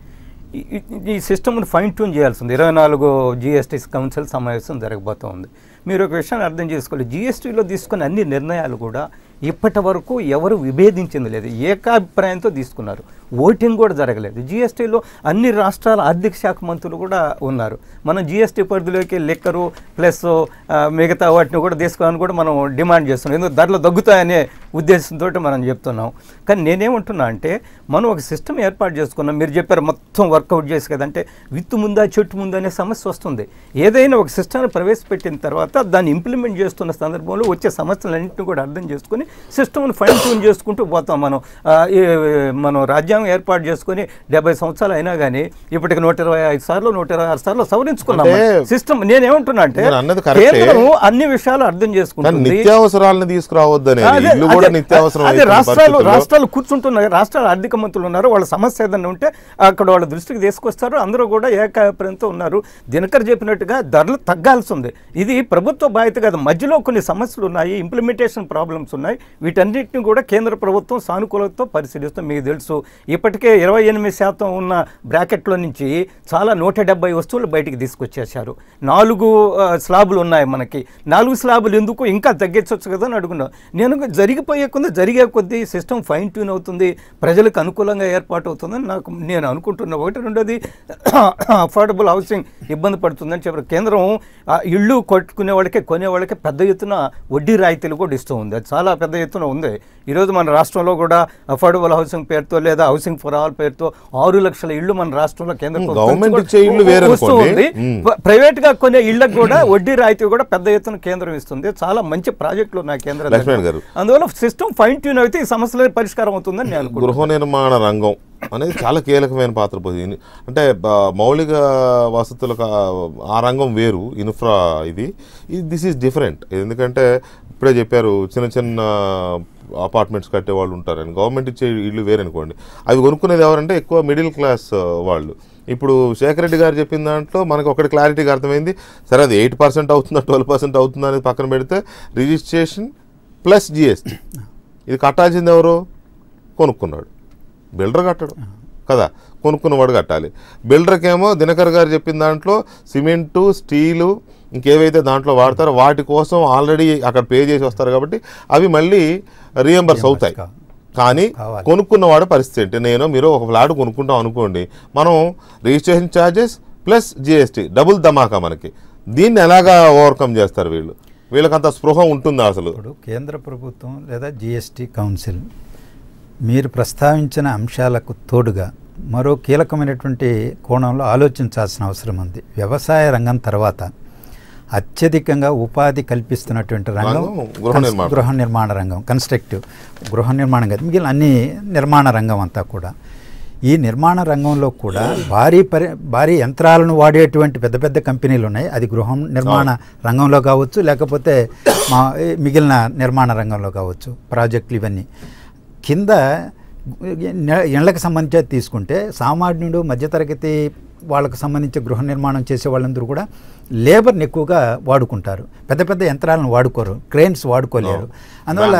ఈ సిస్టమ్ను ఫైన్ ట్యూన్ చేయాల్సి ఉంది. ఇరవై నాలుగో జిఎస్టీ కౌన్సిల్ సమావేశం జరగబోతూ ఉంది. మీరు ఒక విషయాన్ని అర్థం చేసుకోవాలి, జిఎస్టీలో తీసుకున్న అన్ని నిర్ణయాలు కూడా ఇప్పటి వరకు ఎవరు విభేదించింది లేదు, ఏకాభిప్రాయంతో తీసుకున్నారు. ఓటింగ్ కూడా జరగలేదు. జిఎస్టీలో అన్ని రాష్ట్రాల ఆర్థిక శాఖ మంత్రులు కూడా ఉన్నారు. మనం జిఎస్టీ పరిధిలోకి లెక్కరు ప్లస్ మిగతా వాటిని కూడా తీసుకోవాలని కూడా మనం డిమాండ్ చేస్తున్నాం. ఎందుకంటే ధరలు తగ్గుతాయనే ఉద్దేశంతో మనం చెప్తున్నాం. కానీ నేనేమంటున్నా అంటే, మనం ఒక సిస్టమ్ ఏర్పాటు చేసుకున్నాం. మీరు చెప్పారు మొత్తం వర్కౌట్ చేసి కదంటే, విత్తు ముందా చెట్టు ముందా అనే సమస్య వస్తుంది. ఏదైనా ఒక సిస్టమ్ని ప్రవేశపెట్టిన తర్వాత దాన్ని ఇంప్లిమెంట్ చేస్తున్న సందర్భంలో వచ్చే సమస్యలన్నింటినీ కూడా అర్థం చేసుకుని సిస్టమ్ను ఫైన్ ట్యూన్ చేసుకుంటూ పోతాం. మనం మనం రాజ్యాంగం ఏర్పాటు చేసుకుని డెబ్బై సంవత్సరాలు అయినా కానీ ఇప్పటికి నూట ఇరవై ఐదు సార్లు నూట ఇరవై ఆరు సార్లు సవరించుకున్నాం సిస్టమ్. నేనేమంటున్నా అంటే, కేంద్రం అన్ని విషయాలు అర్థం చేసుకుంటుంది. నిత్యావసరాలను తీసుకురావద్దని రాష్ట్రాలు రాష్ట్రాలు కూర్చుంటున్నాయి. రాష్ట్రాల ఆర్థిక మంత్రులు ఉన్నారు. వాళ్ళ సమస్య ఏదన్నా ఉంటే అక్కడ వాళ్ళ దృష్టికి తీసుకొస్తారు. అందరూ కూడా ఏకాభిప్రాయంతో ఉన్నారు. దినకర్ చెప్పినట్టుగా ధరలు తగ్గాల్సి ఉంది. ఇది ప్రభుత్వ బాధ్యత కాదు. మధ్యలో కొన్ని సమస్యలు ఉన్నాయి, ఇంప్లిమెంటేషన్ ప్రాబ్లమ్స్ ఉన్నాయి. వీటన్నిటిని కూడా కేంద్ర ప్రభుత్వం సానుకూలతతో పరిశీలిస్తాం. మీకు తెలుసు, ఇప్పటికే ఇరవై ఎనిమిది శాతం ఉన్న బ్రాకెట్లో నుంచి చాలా నూట డెబ్బై వస్తువులు బయటికి తీసుకొచ్చేసారు. నాలుగు స్లాబులు ఉన్నాయి మనకి. నాలుగు స్లాబులు ఎందుకు ఇంకా తగ్గించవచ్చు కదా అని అడుగున్నాను నేను. జరిగిపోయే కొద్ది జరిగే కొద్దీ సిస్టమ్ ఫైన్ ట్యూన్ అవుతుంది, ప్రజలకు అనుకూలంగా ఏర్పాటు అవుతుందని నాకు నేను అనుకుంటున్నా. ఒకటి రెండోది, అఫోర్డబుల్ హౌసింగ్ ఇబ్బంది పడుతుందని చెప్పారు. కేంద్రం ఇళ్ళు కొట్టుకునే వాళ్ళకి కొనే వాళ్ళకి పెద్ద ఎత్తున వడ్డీ రాయితీలు కూడా ఇస్తూ ఉంది. అది చాలా పెద్ద ఎత్తున ఉంది. ఈరోజు మన రాష్ట్రంలో కూడా అఫోర్డబుల్ హౌసింగ్ పేరుతో లేదా హౌసింగ్ ఫర్ ఆల్ పేరుతో ఆరు లక్షల ఇళ్లు మన రాష్ట్రంలో కేంద్ర వస్తుంది. ప్రైవేట్ గా కొనే ఇళ్లకు కూడా వడ్డీ రాయితీ కూడా పెద్ద ఎత్తున కేంద్రం ఇస్తుంది. చాలా మంచి ప్రాజెక్టులు ఉన్నాయి కేంద్రం. అందువల్ల సిస్టమ్ ఫైన్ ట్యూన్ అయితే ఈ సమస్యల పరిష్కారం అవుతుందని నేను అనుకుంటున్నాను. గృహ నిర్మాణ రంగం అనేది చాలా కీలకమైన పాత్ర పోయింది. అంటే మౌలిక వసతులకు ఆ రంగం వేరు, ఇన్ఫ్రా ఇది దిస్ ఈజ్ డిఫరెంట్. ఎందుకంటే ఇప్పుడే చెప్పారు, చిన్న చిన్న అపార్ట్మెంట్స్ కట్టే వాళ్ళు ఉంటారని. గవర్నమెంట్ ఇచ్చే ఇళ్ళు వేరనుకోండి, అవి కొనుక్కునేది ఎవరంటే ఎక్కువ మిడిల్ క్లాస్ వాళ్ళు. ఇప్పుడు శేఖర్ రెడ్డి గారు చెప్పిన దాంట్లో మనకు ఒకటి క్లారిటీగా అర్థమైంది. సరే, అది ఎయిట్ పర్సెంట్ అవుతుందా ట్వెల్వ్ పర్సెంట్ అవుతుందా అనేది పక్కన పెడితే, రిజిస్ట్రేషన్ ప్లస్ జిఎస్టీ ఇది కట్టాల్సింది ఎవరు? కొనుక్కున్నాడు. బిల్డర్ కట్టడు కదా, కొనుక్కున్నవాడు కట్టాలి. బిల్డర్కేమో దినకర్ గారు చెప్పిన దాంట్లో సిమెంటు, స్టీలు, ఇంకేవైతే దాంట్లో వాడతారో వాటి కోసం ఆల్రెడీ అక్కడ పే చేసి వస్తారు కాబట్టి అవి మళ్ళీ రీఎంబర్స్ అవుతాయి. కానీ కొనుక్కున్నవాడు పరిస్థితి ఏంటి? నేను మీరు ఒక ఫ్లాట్ కొనుక్కుంటాం అనుకోండి, మనం registration charges plus GST double ధమాకా మనకి. దీన్ని ఎలాగా ఓవర్కమ్ చేస్తారు వీళ్ళు? వీళ్ళకంత స్పృహ ఉంటుందా అసలు? ఇప్పుడు కేంద్ర ప్రభుత్వం లేదా జిఎస్టీ కౌన్సిల్ మీరు ప్రస్తావించిన అంశాలకు తోడుగా మరో కీలకమైనటువంటి కోణంలో ఆలోచించాల్సిన అవసరం ఉంది. వ్యవసాయ రంగం తర్వాత అత్యధికంగా ఉపాధి కల్పిస్తున్నటువంటి రంగం గృహ నిర్మాణ రంగం, కన్స్ట్రక్టివ్ గృహ నిర్మాణం కాదు, మిగిలిన అన్ని నిర్మాణ రంగం అంతా కూడా. ఈ నిర్మాణ రంగంలో కూడా భారీ పరి భారీ యంత్రాలను వాడేటువంటి పెద్ద పెద్ద కంపెనీలు ఉన్నాయి. అది గృహ నిర్మాణ రంగంలో కావచ్చు, లేకపోతే మా మిగిలిన నిర్మాణ రంగంలో కావచ్చు, ప్రాజెక్టులు ఇవన్నీ. కింద ఇళ్లకు సంబంధించి తీసుకుంటే సామాన్యుడు మధ్యతరగతి వాళ్ళకు సంబంధించి గృహ నిర్మాణం చేసే వాళ్ళందరూ కూడా లేబర్ని ఎక్కువగా వాడుకుంటారు, పెద్ద పెద్ద యంత్రాలను వాడుకోరు, క్రెయిన్స్ వాడుకోలేరు, అందువల్ల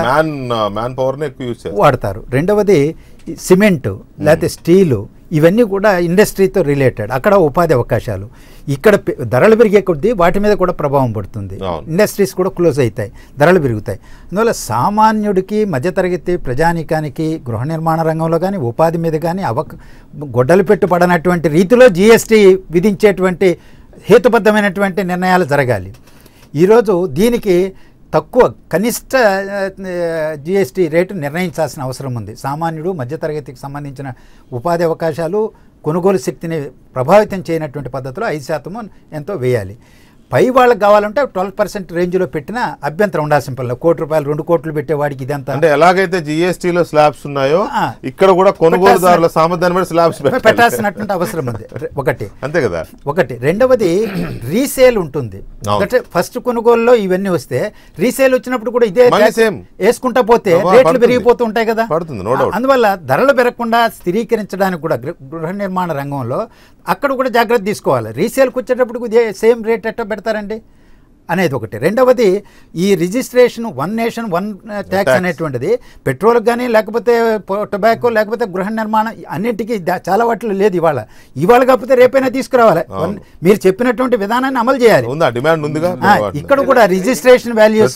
వాడతారు. రెండవది సిమెంటు లేకపోతే స్టీలు ఇవన్నీ కూడా ఇండస్ట్రీతో రిలేటెడ్, అక్కడ ఉపాధి అవకాశాలు. ఇక్కడ ధరలు పెరిగే కొద్దీ వాటి మీద కూడా ప్రభావం పడుతుంది, ఇండస్ట్రీస్ కూడా క్లోజ్ అవుతాయి, ధరలు పెరుగుతాయి. అందువల్ల సామాన్యుడికి మధ్యతరగతి ప్రజానీకానికి గృహ నిర్మాణ రంగంలో కానీ ఉపాధి మీద కానీ అవక గొడ్డలు పెట్టుబడినటువంటి రీతిలో జిఎస్టీ విధించేటువంటి హేతుబద్ధమైనటువంటి నిర్ణయాలు జరగాలి. ఈరోజు దీనికి తక్కువ కనిష్ట జిఎస్టీ రేటు నిర్ణయించాల్సిన అవసరం ఉంది. సామాన్యుడు మధ్యతరగతికి సంబంధించిన ఉపాధి అవకాశాలు, కొనుగోలు శక్తిని ప్రభావితం చేయనటువంటి పద్ధతిలో ఐదు శాతము ఎంతో వేయాలి. పై వాళ్ళకి కావాలంటే ట్వెల్వ్ పర్సెంట్ రేంజ్లో పెట్టినా అభ్యంతరం ఉండాల్సిన పనులు. కోటి రూపాయలు రెండు కోట్లు పెట్టేవాడికి ఇదంతా అంటే ఎలాగైతే జిఎస్టీలో స్లాబ్స్ ఉన్నాయో ఇక్కడ కూడా కొనుగోలుదారుల సామర్థ్యాన్ని బట్టి స్లాబ్స్ పెట్టాల్సినటువంటి అవసరం ఉంది. ఒకటి అంతే కదా. ఒకటి రెండవది రీసేల్ ఉంటుంది. అంటే ఫస్ట్ కొనుగోలులో ఇవన్నీ వస్తే రీసేల్ వచ్చినప్పుడు కూడా ఇదే వేసుకుంటా పోతే రేట్లు పెరిగిపోతూ ఉంటాయి కదా. అందువల్ల ధరలు పెరగకుండా స్థిరీకరించడానికి కూడా గృహ నిర్మాణ రంగంలో అక్కడ కూడా జాగ్రత్త తీసుకోవాలి. రీసేల్కి వచ్చేటప్పుడు ఇదే సేమ్ రేట్ ఎట్లా పెడతారండి అనేది ఒకటి. రెండవది ఈ registration one nation one tax అనేటువంటిది పెట్రోల్కి కానీ లేకపోతే టొబాకో లేకపోతే గృహ నిర్మాణం అన్నింటికి చాలా వాటిలో లేదు. ఇవాళ ఇవాళ కాకపోతే రేపైనా తీసుకురావాలి. మీరు చెప్పినటువంటి విధానాన్ని అమలు చేయాలి. ఇక్కడ కూడా రిజిస్ట్రేషన్ వాల్యూస్,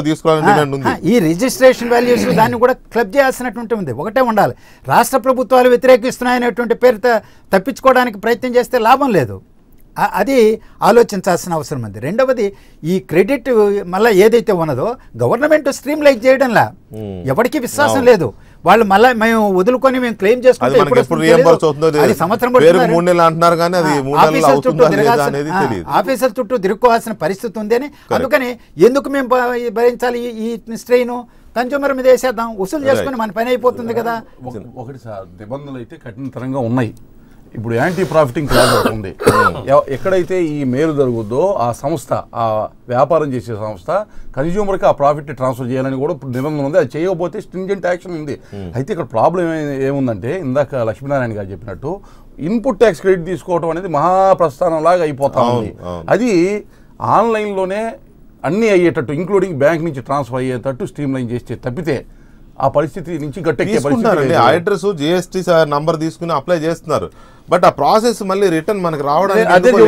ఈ రిజిస్ట్రేషన్ వాల్యూస్ దాన్ని కూడా క్లబ్ చేయాల్సినటువంటి ఉంది. ఒకటే ఉండాలి. రాష్ట్ర ప్రభుత్వాలు వ్యతిరేకిస్తున్నాయనేటువంటి పేరుతో తప్పించుకోవడానికి ప్రయత్నం చేస్తే లాభం లేదు. అది ఆలోచించాల్సిన అవసరం ఉంది. రెండవది ఈ క్రెడిట్ మళ్ళీ ఏదైతే ఉన్నదో గవర్నమెంట్ స్ట్రీమ్ లైక్ చేయడంలా ఎవరికి విశ్వాసం లేదు. వాళ్ళు మళ్ళీ మేము వదులుకొని మేము క్లెయిమ్ చేసుకుంటే ఆఫీసర్ చుట్టూ తిరుక్కోవాల్సిన పరిస్థితి ఉంది అని, అందుకని ఎందుకు మేము భరించాలి ఈ స్ట్రెయిన్, కన్జ్యూమర్ మీద వేసేద్దాం, వసూలు చేసుకుని మన పని అయిపోతుంది కదా. ఒకటి సార్ నిబంధనలు అయితే కఠినతరంగా ఉన్నాయి. ఇప్పుడు యాంటీ ప్రాఫిటింగ్ క్లాజ్ ఉంది. ఎక్కడైతే ఈ మేలు జరుగుద్దో ఆ సంస్థ, ఆ వ్యాపారం చేసే సంస్థ కన్జ్యూమర్కి ఆ ప్రాఫిట్ ట్రాన్స్ఫర్ చేయాలని కూడా నిబంధన ఉంది. అది చేయకపోతే స్ట్రింజెంట్ యాక్షన్ ఉంది. అయితే ఇక్కడ ప్రాబ్లం ఏముందంటే ఇందాక లక్ష్మీనారాయణ గారు చెప్పినట్టు ఇన్పుట్ ట్యాక్స్ క్రెడిట్ తీసుకోవడం అనేది మహాప్రస్థానం లాగా అయిపోతా ఉంది. అది ఆన్లైన్లోనే అన్నీ అయ్యేటట్టు ఇంక్లూడింగ్ బ్యాంక్ నుంచి ట్రాన్స్ఫర్ అయ్యేటట్టు స్ట్రీమ్ లైన్ చేస్తే తప్పితే ఆ పరిస్థితి నుంచి గట్టెక్కే పరిస్థితి. అడ్రస్ జిఎస్టీ నంబర్ తీసుకుని అప్లై చేస్తున్నారు, బట్ ఆ ప్రాసెస్ మళ్ళీ రిటర్న్ మనకి రావడానికి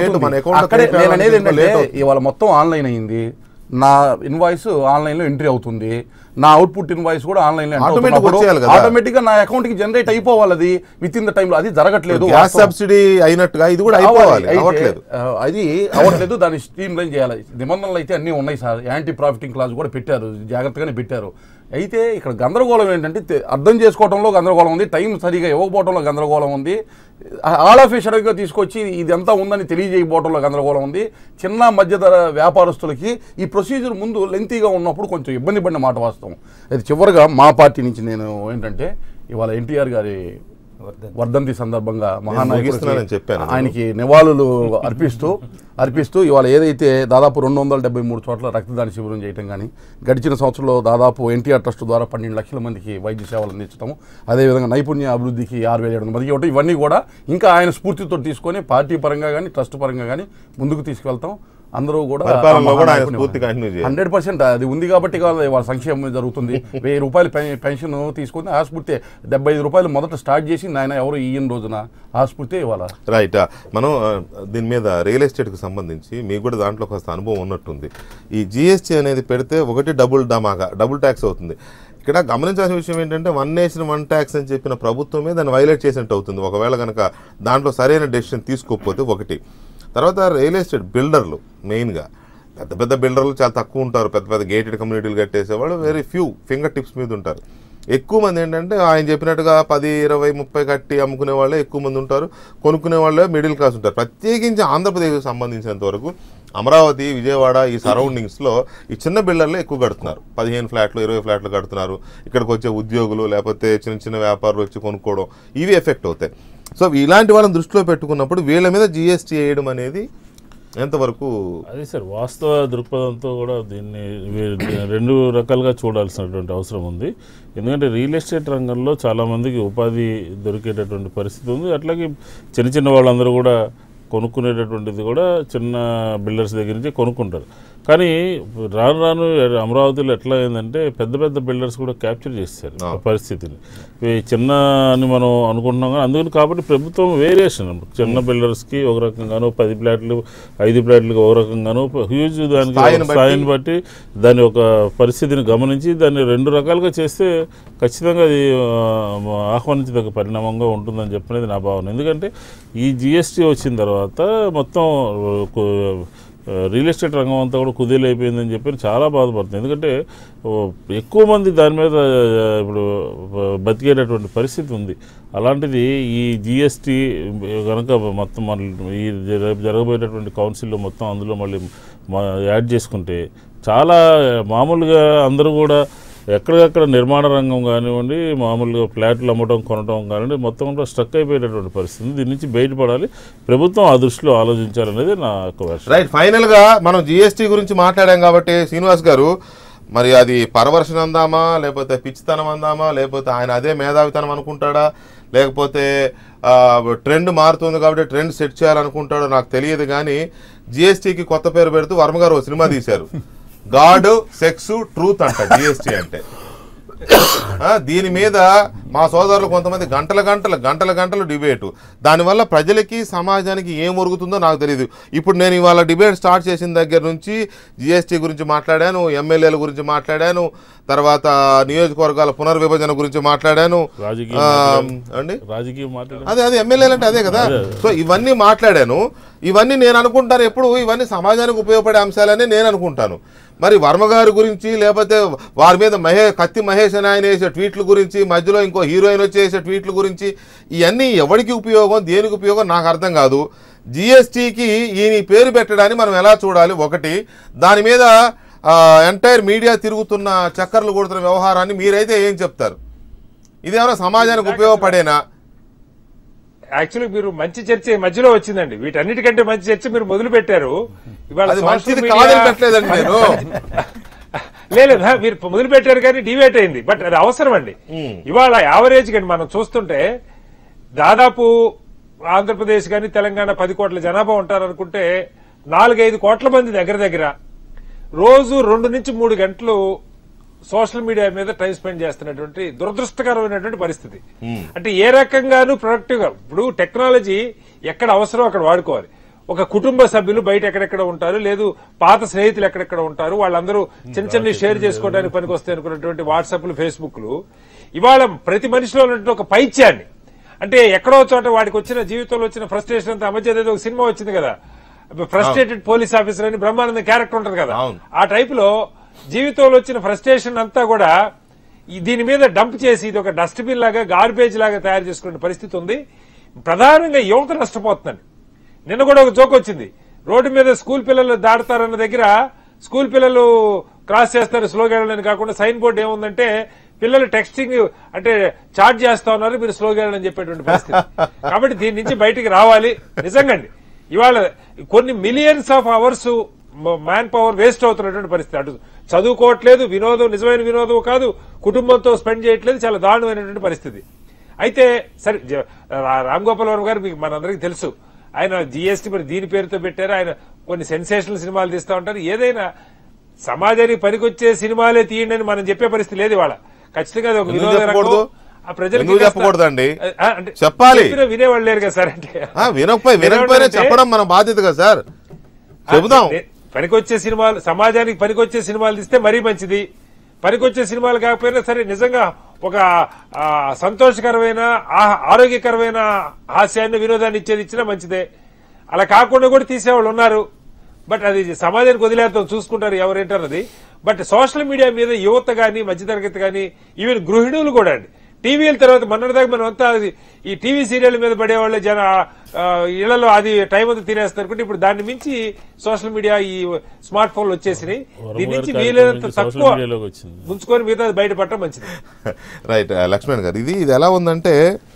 ఇవాళ మొత్తం ఆన్లైన్ అయింది. నా ఇన్వాయిస్ ఆన్లైన్లో ఎంట్రీ అవుతుంది, నా అవుట్పుట్ ఇన్వాయిస్ కూడా ఆన్లైన్లో ఆటోమేటిక్ గా నా అకౌంట్ కి జనరేట్ అయిపోవాలి. అది విత్ ఇన్ ద టైంలో అది జరగట్లేదు. గ్యాస్ సబ్సిడీ అయినట్టుగా ఇది కూడా అయిపోవాలి, అది అవ్వట్లేదు. దాన్ని స్ట్రీమ్ లైన్ చేయాలి. నిబంధనలు అయితే అన్నీ ఉన్నాయి సార్. యాంటీ ప్రాఫిటింగ్ క్లాజ్ కూడా పెట్టారు, జాగ్రత్తగానే పెట్టారు. అయితే ఇక్కడ గందరగోళం ఏంటంటే అర్థం చేసుకోవడంలో గందరగోళం ఉంది, టైం సరిగా ఇవ్వకపోవడంలో గందరగోళం ఉంది, ఆల్ ఆఫ్ ఏ సడన్గా తీసుకొచ్చి ఇదంతా ఉందని తెలియజేయకపోవడంలో గందరగోళం ఉంది. చిన్న మధ్యధర వ్యాపారస్తులకి ఈ ప్రొసీజర్ ముందు లెంతీగా ఉన్నప్పుడు కొంచెం ఇబ్బంది పడిన మాట వాస్తవం. అయితే చివరిగా మా పార్టీ నుంచి నేను ఏంటంటే ఇవాళ ఎన్టీఆర్ గారి వర్ధంతి సందర్భంగా మహానాయకుడు ఆయనకి నివాళులు అర్పిస్తూ అర్పిస్తూ ఇవాళ ఏదైతే దాదాపు రెండు వందల డెబ్బై మూడు చోట్ల రక్తదాన శిబిరం చేయడం కానీ, గడిచిన సంవత్సరంలో దాదాపు ఎన్టీఆర్ ట్రస్ట్ ద్వారా పన్నెండు లక్షల మందికి వైద్య సేవలు అందించడం, అదేవిధంగా నైపుణ్య అభివృద్ధికి ఆరు వేల ఏడు వందల మందికి ఇవ్వటం, ఇవన్నీ కూడా ఇంకా ఆయన స్ఫూర్తితో తీసుకొని పార్టీ పరంగా కానీ ట్రస్ట్ పరంగా కానీ ముందుకు తీసుకెళ్తాం. అందరూ కూడా హండ్రెడ్ పర్సెంట్ అది ఉంది కాబట్టి వాళ్ళ సంక్షేమం జరుగుతుంది. వెయ్యి రూపాయలు పెన్షన్ తీసుకుని ఆ స్ఫూర్తి డెబ్బై ఐదు రూపాయలు మొదట స్టార్ట్ చేసి ఆయన ఎవరు ఈయన రోజున ఆ స్ఫూర్తి ఇవ్వాలి. రైట్. మనం దీని మీద రియల్ ఎస్టేట్కి సంబంధించి మీకు కూడా దాంట్లో కొంత అనుభవం ఉన్నట్టుంది. ఈ జిఎస్టీ అనేది పెడితే ఒకటి డబుల్ డమాగా డబుల్ ట్యాక్స్ అవుతుంది. ఇక్కడ గమనించాల్సిన విషయం ఏంటంటే వన్ నేషన్ వన్ ట్యాక్స్ అని చెప్పిన ప్రభుత్వమే దాన్ని వైలేట్ చేసినట్టు అవుతుంది ఒకవేళ కనుక దాంట్లో సరైన డెసిషన్ తీసుకోకపోతే. ఒకటి తర్వాత రియల్ ఎస్టేట్ బిల్డర్లు మెయిన్గా పెద్ద పెద్ద బిల్డర్లు చాలా తక్కువ ఉంటారు, పెద్ద పెద్ద గేటెడ్ కమ్యూనిటీలు కట్టేసేవాళ్ళు వెరీ ఫ్యూ ఫింగర్ టిప్స్ మీద ఉంటారు. ఎక్కువ మంది ఏంటంటే ఆయన చెప్పినట్టుగా పది ఇరవై ముప్పై కట్టి అమ్ముకునే వాళ్ళే ఎక్కువ మంది ఉంటారు, కొనుక్కునే వాళ్ళే మిడిల్ క్లాస్ ఉంటారు. ప్రత్యేకించి ఆంధ్రప్రదేశ్కి సంబంధించినంత వరకు అమరావతి, విజయవాడ ఈ సరౌండింగ్స్లో ఈ చిన్న బిల్డర్లే ఎక్కువ కడుతున్నారు. పదిహేను ఫ్లాట్లు ఇరవై ఫ్లాట్లు కడుతున్నారు. ఇక్కడికి వచ్చే ఉద్యోగులు లేకపోతే చిన్న చిన్న వ్యాపారులు వచ్చి కొనుక్కోవడం ఇవి ఎఫెక్ట్ అవుతాయి. సో ఇలాంటి వాళ్ళని దృష్టిలో పెట్టుకున్నప్పుడు వీళ్ళ మీద జిఎస్టీ వేయడం అనేది ఎంతవరకు? అదే సార్, వాస్తవ దృక్పథంతో కూడా దీన్ని రెండు రకాలుగా చూడాల్సినటువంటి అవసరం ఉంది. ఎందుకంటే రియల్ ఎస్టేట్ రంగంలో చాలామందికి ఉపాధి దొరికేటటువంటి పరిస్థితి ఉంది. అట్లాగే చిన్న చిన్న వాళ్ళందరూ కూడా కొనుక్కునేటటువంటిది కూడా చిన్న బిల్డర్స్ దగ్గర నుంచి కొనుక్కుంటారు. కానీ రాను రాను అమరావతిలో ఎట్లా అయిందంటే పెద్ద పెద్ద బిల్డర్స్ కూడా క్యాప్చర్ చేస్తారు ఆ పరిస్థితిని. చిన్న అని మనం అనుకుంటున్నాం కానీ అందుకని కాబట్టి ప్రభుత్వం వేరియేషన్ చిన్న బిల్డర్స్కి ఒక రకంగాను, పది ప్లాట్లు ఐదు ప్లాట్లకి ఒక రకంగాను హ్యూజ్ దానికి స్థాయిని బట్టి దాని ఒక పరిస్థితిని గమనించి దాన్ని రెండు రకాలుగా చేస్తే ఖచ్చితంగా అది ఆహ్వానించదగ్గ పరిణామంగా ఉంటుందని చెప్పనేది నా భావన. ఎందుకంటే ఈ జిఎస్టీ వచ్చిన తర్వాత మొత్తం రియల్ ఎస్టేట్ రంగం అంతా కూడా కుదేలైపోయిందని చెప్పి చాలా బాధపడుతుంది. ఎందుకంటే ఎక్కువ మంది దాని మీద ఇప్పుడు బతికేటటువంటి పరిస్థితి ఉంది. అలాంటిది ఈ జిఎస్టీ కనుక మొత్తం ఈ జరగబోయేటటువంటి కౌన్సిల్లో మొత్తం అందులో మళ్ళీ యాడ్ చేసుకుంటే చాలా మామూలుగా అందరూ కూడా ఎక్కడికక్కడ నిర్మాణ రంగం కానివ్వండి, మామూలుగా ఫ్లాట్లు అమ్మటం కొనటం కానివ్వండి, మొత్తం కూడా స్ట్రక్ అయిపోయేటటువంటి పరిస్థితి. దీని నుంచి బయటపడాలి, ప్రభుత్వం ఆ దృష్టిలో ఆలోచించాలనేది నా యొక్క రైట్. ఫైనల్గా మనం జిఎస్టీ గురించి మాట్లాడాం కాబట్టి శ్రీనివాస్ గారు, మరి అది పరవర్షన్ అందామా, లేకపోతే పిచ్చితనం అందామా, లేకపోతే ఆయన అదే మేధావితనం అనుకుంటాడా, లేకపోతే ట్రెండ్ మారుతుంది కాబట్టి ట్రెండ్ సెట్ చేయాలనుకుంటాడో నాకు తెలియదు. కానీ జిఎస్టీకి కొత్త పేరు పెడుతూ వర్మ గారు సినిమా తీశారు, గాడ్ సెక్స్ ట్రూత్ అంట జిఎస్టీ అంటే. దీని మీద మా సోదరులు కొంతమంది గంటల గంటల గంటల గంటలు డిబేటు. దానివల్ల ప్రజలకి సమాజానికి ఏం ఒరుగుతుందో నాకు తెలియదు. ఇప్పుడు నేను ఇవాళ డిబేట్ స్టార్ట్ చేసిన దగ్గర నుంచి జిఎస్టీ గురించి మాట్లాడాను, ఎమ్మెల్యేల గురించి మాట్లాడాను, తర్వాత నియోజకవర్గాల పునర్విభజన గురించి మాట్లాడాను అండి. అదే అదే ఎమ్మెల్యేలు అంటే అదే కదా. సో ఇవన్నీ మాట్లాడాను. ఇవన్నీ నేను అనుకుంటాను ఎప్పుడు ఇవన్నీ సమాజానికి ఉపయోగపడే అంశాలని నేను అనుకుంటాను. మరి వర్మ గారి గురించి లేకపోతే వారి మీద మహే కత్తి మహేష్ అని ఆయన వేసే ట్వీట్ల గురించి, మధ్యలో ఇంకో హీరోయిన్ వచ్చి వేసే ట్వీట్ల గురించి, ఇవన్నీ ఎవరికి ఉపయోగం దేనికి ఉపయోగం నాకు అర్థం కాదు. జిఎస్టీకి ఈయన పేరు పెట్టడాన్ని మనం ఎలా చూడాలి? ఒకటి, దాని మీద ఎంటైర్ మీడియా తిరుగుతున్న చక్కర్లు కొడుతున్న వ్యవహారాన్ని మీరైతే ఏం చెప్తారు? ఇదేమైనా సమాజానికి ఉపయోగపడేనా? యాక్చువల్లీ మీరు మంచి చర్చ మధ్యలో వచ్చిందండి. వీటన్నిటికంటే మంచి చర్చ మీరు మొదలు పెట్టారు. లేదు మీరు మొదలు పెట్టారు కానీ డివేట్ అయింది. బట్ అది అవసరం అండి. ఇవాళ యావరేజ్ కానీ మనం చూస్తుంటే దాదాపు ఆంధ్రప్రదేశ్ కానీ తెలంగాణ పది కోట్ల జనాభా ఉంటారనుకుంటే నాలుగైదు కోట్ల మంది దగ్గర దగ్గర రోజు రెండు నుంచి మూడు గంటలు సోషల్ మీడియా మీద టైం స్పెండ్ చేస్తున్నటువంటి దురదృష్టకరమైనటువంటి పరిస్థితి. అంటే ఏ రకంగానూ ప్రొడక్టివ్ గా ఇప్పుడు టెక్నాలజీ ఎక్కడ అవసరం అక్కడ వాడుకోవాలి. ఒక కుటుంబ సభ్యులు బయట ఎక్కడెక్కడ ఉంటారు, లేదు పాత స్నేహితులు ఎక్కడెక్కడ ఉంటారు, వాళ్ళందరూ చిన్న చిన్న షేర్ చేసుకోవడానికి పనికొస్తాయి అనుకున్నటువంటి వాట్సాప్లు, ఫేస్బుక్లు ఇవాళ ప్రతి మనిషిలో ఉన్నటువంటి ఒక పైత్యాన్ని, అంటే ఎక్కడో చోట వాడికి వచ్చిన జీవితంలో వచ్చిన ఫ్రస్ట్రేషన్ అంతా మధ్య ఏదో ఒక సినిమా వచ్చింది కదా, ఫ్రస్ట్రేటెడ్ పోలీస్ ఆఫీసర్ అని బ్రహ్మానంద క్యారెక్టర్ ఉంటుంది కదా, ఆ టైప్ లో జీవితంలో వచ్చిన ఫ్రస్ట్రేషన్ అంతా కూడా దీని మీద డంప్ చేసి ఇది ఒక డస్ట్బిన్ లాగా గార్బేజ్ లాగా తయారు చేసుకునే పరిస్థితి ఉంది. ప్రధానంగా యువత నష్టపోతుందండి. నిన్న కూడా ఒక జోక్ వచ్చింది, రోడ్డు మీద స్కూల్ పిల్లలు దాడతారన్న దగ్గర స్కూల్ పిల్లలు క్రాస్ చేస్తారు స్లోగా వెళ్ళని కాకుండా సైన్ బోర్డు ఏముందంటే పిల్లలు టెక్స్టింగ్ అంటే చార్జ్ చేస్తా ఉన్నారు, మీరు స్లోగా వెళ్ళని చెప్పేటువంటి పరిస్థితి. కాబట్టి దీని నుంచి బయటికి రావాలి. నిజంగా ఇవాళ కొన్ని millions of hours man power waste అవుతున్నటువంటి పరిస్థితి. అటు చదువుకోవట్లేదు, వినోదం నిజమైన వినోదం కాదు, కుటుంబంతో స్పెండ్ చేయట్లేదు, చాలా దారుణమైనటువంటి పరిస్థితి. అయితే సరే రామ్ గోపాల్ వర్మ గారు మీకు మనందరికీ తెలుసు, ఆయన జీఎస్టీ మరి దీని పేరుతో పెట్టారు. ఆయన కొన్ని సెన్సేషనల్ సినిమాలు తీస్తూ ఉంటారు. ఏదైనా సమాజానికి పనికొచ్చే సినిమాలే తీయండి అని మనం చెప్పే పరిస్థితి లేదు ఇవాళ. ఖచ్చితంగా అది ఒక వినోద రంగం. ఆ ప్రజలకు చెప్పకూడదండి, చెప్పాలి. వినేవాళ్ళు లేరు కదా సార్. అంటే వినకపోయినా చెప్పడం మన బాధ్యత కదా సార్. చెబుదాం, పనికొచ్చే సినిమాలు సమాజానికి పనికొచ్చే సినిమాలు తీస్తే మరీ మంచిది. పనికొచ్చే సినిమాలు కాకపోయినా సరే నిజంగా ఒక సంతోషకరమైన ఆరోగ్యకరమైన హాస్యాన్ని వినోదాన్ని ఇచ్చేది ఇచ్చినా మంచిదే. అలా కాకుండా కూడా తీసేవాళ్ళు ఉన్నారు. బట్ అది సమాజానికి వదిలేస్తాం, చూసుకుంటారు ఎవరేంటారది. బట్ సోషల్ మీడియా మీద యువత గానీ, మధ్యతరగతి గానీ, ఈవెన్ గృహిణులు కూడా అండి, టీవీల తర్వాత మొన్నటిదాకా మనం అంతా ఈ టీవీ సీరియల్ మీద పడేవాళ్ళే, జన ఇళ్లలో అది టైం అంతా తినేస్తారు అనుకుంటే ఇప్పుడు దాన్ని మించి సోషల్ మీడియా, ఈ స్మార్ట్ ఫోన్లు వచ్చేసినాయి. దీని నుంచి వీలైనంత తక్కువ ముంచుకొని మిగతా బయటపడటం మంచిది. రైట్ లక్ష్మణ్ గారు, ఇది ఇది ఎలా ఉందంటే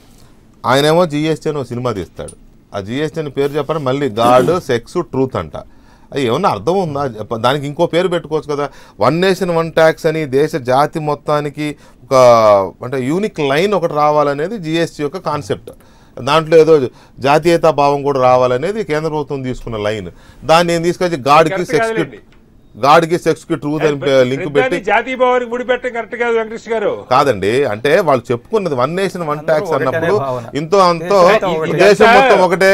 ఆయనేమో జిఎస్టీ అని సినిమా తీస్తాడు, ఆ జిఎస్టీ అని పేరు చెప్పని మళ్ళీ గాడ్ సెక్స్ ట్రూత్ అంట. అది ఏమన్నా అర్థం ఉందా? దానికి ఇంకో పేరు పెట్టుకోవచ్చు కదా, వన్ నేషన్ వన్ ట్యాక్స్ అని దేశ జాతి మొత్తానికి ఒక అంటే యూనిక్ లైన్ ఒకటి రావాలనేది జిఎస్టీ యొక్క కాన్సెప్ట్. దాంట్లో ఏదో జాతీయతా భావం కూడా రావాలనేది కేంద్ర ప్రభుత్వం తీసుకున్న లైన్. దాన్ని నేను తీసుకొచ్చి గాడ్కి సెక్స్కి గాడ్కి సెక్స్ కి ట్రూత్ అని లింక్ పెట్టి జాతీయ భావానికి ముడి పెట్టడం కరెక్ట్ కాదు వెంకటేష్ గారు. కాదండి, అంటే వాళ్ళు చెప్పుకున్నది వన్ నేషన్ వన్ ట్యాక్స్ అన్నప్పుడు ఇంతో అంతో దేశం మొత్తం ఒకటే.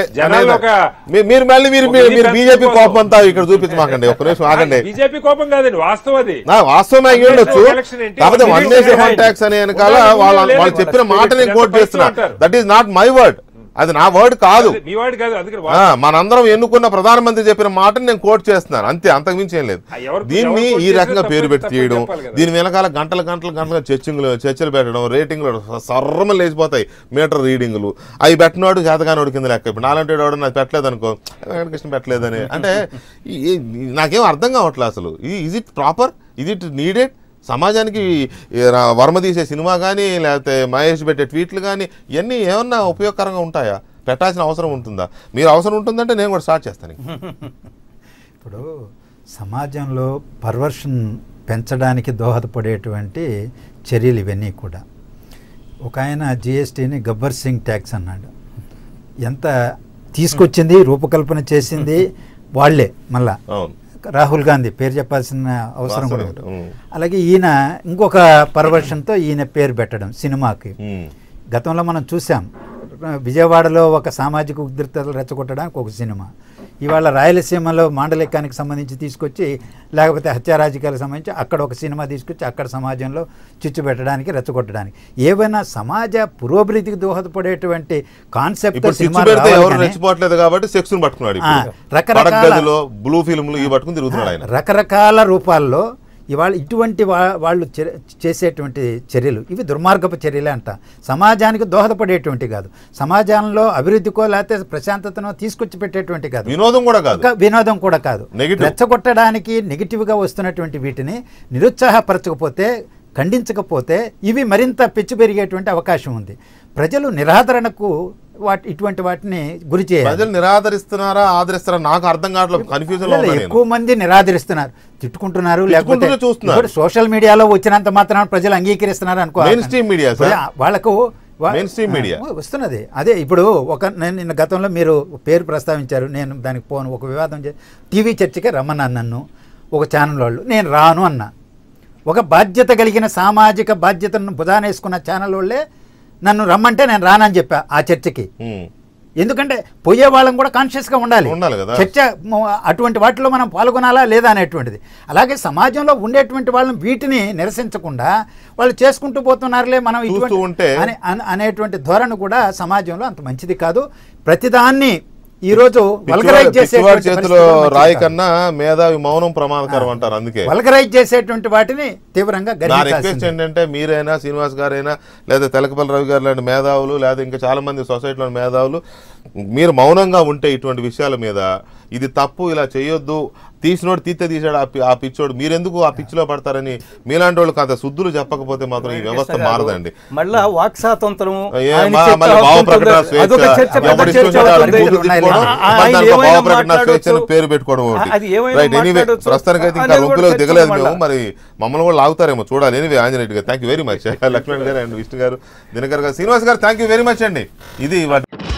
మీరు మళ్ళీ మీరు మీరు బీజేపీ కోపం అంతా ఇక్కడ చూపించమాకండి, ఒక నిమిషం ఆగండి. బీజేపీ కోపం కాదండి, వాస్తవం అది వాస్తవమే అయ్యి ఉండొచ్చు. కాకపోతే వన్ నేషన్ వన్ ట్యాక్స్ అనే వెనకాల వాళ్ళ వాళ్ళు చెప్పిన మాట నేను కోట్ చేస్తున్నా. That is not my word, అది నా వర్డ్ కాదు. మనందరం ఎన్నుకున్న ప్రధానమంత్రి చెప్పిన మాటని నేను కోట్ చేస్తున్నాను అంతే, అంతకుమించి ఏం లేదు. దీన్ని ఈ రకంగా పేరు పెట్టి తీయడం, దీని వెనకాల గంటల గంటల గంటల చర్చింగ్లు చర్చలు పెట్టడం, రేటింగ్లు సర్రమ లేచిపోతాయి, మీటర్ రీడింగ్లు అవి పెట్టినవాడు చేతగానోడు కింద లెక్క. ఇప్పుడు నాలంటే వాడు నాకు పెట్టలేదు అనుకో, వెంకటకృష్ణ పెట్టలేదని అంటే నాకేం అర్థం కావట్లేదు అసలు. Is it proper, is it needed? సమాజానికి వర్మ తీసే సినిమా కానీ లేకపోతే మహేష్ పెట్టే ట్వీట్లు కానీ ఇవన్నీ ఏమన్నా ఉపయోగకరంగా ఉంటాయా? పెట్టాల్సిన అవసరం ఉంటుందా? మీరు అవసరం ఉంటుందంటే నేను కూడా స్టార్ట్ చేస్తాను. ఇప్పుడు సమాజంలో పర్వర్షన్ పెంచడానికి దోహదపడేటువంటి చర్యలు ఇవన్నీ కూడా. ఒక ఆయన జిఎస్టీని గబ్బర్ సింగ్ ట్యాక్స్ అన్నాడు. ఎంత తీసుకొచ్చింది, రూపకల్పన చేసింది వాళ్లే. మళ్ళా రాహుల్ గాంధీ పేరు చెప్పాల్సిన అవసరం కూడా ఉంటుంది. అలాగే ఈయన ఇంకొక పర్వర్షన్తో ఈయన పేరు పెట్టడం సినిమాకి. గతంలో మనం చూసాం, విజయవాడలో ఒక సామాజిక ఉద్రిక్తతలు రెచ్చగొట్టడానికి ఒక సినిమా, ఇవాళ రాయలసీమలో మాండలికానికి సంబంధించి తీసుకొచ్చి, లేకపోతే హత్యా రాజకీయాలకు సంబంధించి అక్కడ ఒక సినిమా తీసుకొచ్చి అక్కడ సమాజంలో చిచ్చు పెట్టడానికి, రెచ్చగొట్టడానికి. ఏవైనా సమాజ పురోభివృద్ధికి దోహదపడేటువంటి కాన్సెప్ట్ రకరకాల రూపాల్లో ఇవాళ ఇటువంటి వాళ్ళు చేసేటువంటి చర్యలు ఇవి దుర్మార్గపు చర్యలే అంట. సమాజానికి దోహదపడేటువంటి కాదు, సమాజంలో అభివృద్ధికో లేకపోతే ప్రశాంతతనో తీసుకొచ్చి పెట్టేటువంటి కాదు, వినోదం కూడా కాదు వినోదం కూడా కాదు రెచ్చగొట్టడానికి నెగిటివ్గా వస్తున్నటువంటి వీటిని నిరుత్సాహపరచకపోతే, ఖండించకపోతే ఇవి మరింత పెచ్చు పెరిగేటువంటి అవకాశం ఉంది. ప్రజలు నిరాదరణకు వాటి ఇటువంటి వాటిని గురి చేయాలి. ప్రజలు నిరాదరిస్తున్నారా ఆదరిస్తారా నాకు అర్థం కావట్లేదు, కన్ఫ్యూజన్ లో ఎక్కువ మంది నిరాదరిస్తున్నారు, తిట్టుకుంటున్నారు, లేకపోతే చూస్తున్నారు. సోషల్ మీడియాలో వచ్చినంత మాత్రాన ప్రజలు అంగీకరిస్తున్నారు అనుకో, వాళ్ళకు వస్తున్నది అదే. ఇప్పుడు ఒక నేను నిన్న గతంలో మీరు పేరు ప్రస్తావించారు, నేను దానికి పోను, ఒక వివాదం చేసి టీవీ చర్చకే రమ్మన్నాను నన్ను ఒక ఛానల్ వాళ్ళు, నేను రాను అన్నా. ఒక బాధ్యత కలిగిన సామాజిక బాధ్యతను భుజానేసుకున్న ఛానల్ వాళ్ళే నన్ను రమ్మంటే నేను రానని చెప్పా ఆ చర్చకి. ఎందుకంటే పోయే వాళ్ళం కూడా కాన్షియస్గా ఉండాలి, చర్చ అటువంటి వాటిలో మనం పాల్గొనాలా లేదా అనేటువంటిది. అలాగే సమాజంలో ఉండేటువంటి వాళ్ళని వీటిని నిరసించకుండా వాళ్ళు చేసుకుంటూ పోతున్నారులే మనం ఇటువంటి అనేటువంటి ధోరణి కూడా సమాజంలో అంత మంచిది కాదు. ప్రతిదాన్ని ఈ రోజు వల్గరైజ్ చేతిలో రాయి కన్నా మేధావి మౌనం ప్రమాదకరం అంటారు. అందుకే వల్గరైజ్ చేసేటువంటి వాటిని తీవ్రంగా రిక్వెస్ట్ ఏంటంటే మీరైనా శ్రీనివాస్ గారైనా లేదా తెలకపల్లి రవి గారు లాంటి మేధావులు లేదా ఇంకా చాలా మంది సొసైటీలోని మేధావులు మీరు మౌనంగా ఉంటే ఇటువంటి విషయాల మీద ఇది తప్పు, ఇలా చేయొద్దు, తీసినోడు తీతే తీసాడు ఆ పిచ్చోడు, మీరెందుకు ఆ పిచ్చిలో పడతారని మీలాంటి వాళ్ళకి అంత శుద్ధులు చెప్పకపోతే మాత్రం ఈ వ్యవస్థ మారదండి. మళ్ళా వాక్ స్వాతంత్రం, భావ ప్రకటన స్వేచ్ఛ, భావ ప్రకటన స్వేచ్ఛను పేరు పెట్టుకోవడం ఒకటి. రైట్, ఎనీవే ప్రస్తుతానికైతే ఇంకా రొంపులోకి దిగలేదు మేము, మరి మమ్మల్ని కూడా లాగుతారేమో చూడాలి. ఎనీవే ఆంజనేయుడు గారు thank you very much, Laxman గారు అండ్ విష్ణు గారు, దినకర్ గారు, శ్రీనివాస్ గారు థ్యాంక్ యూ వెరీ మచ్ అండి. ఇది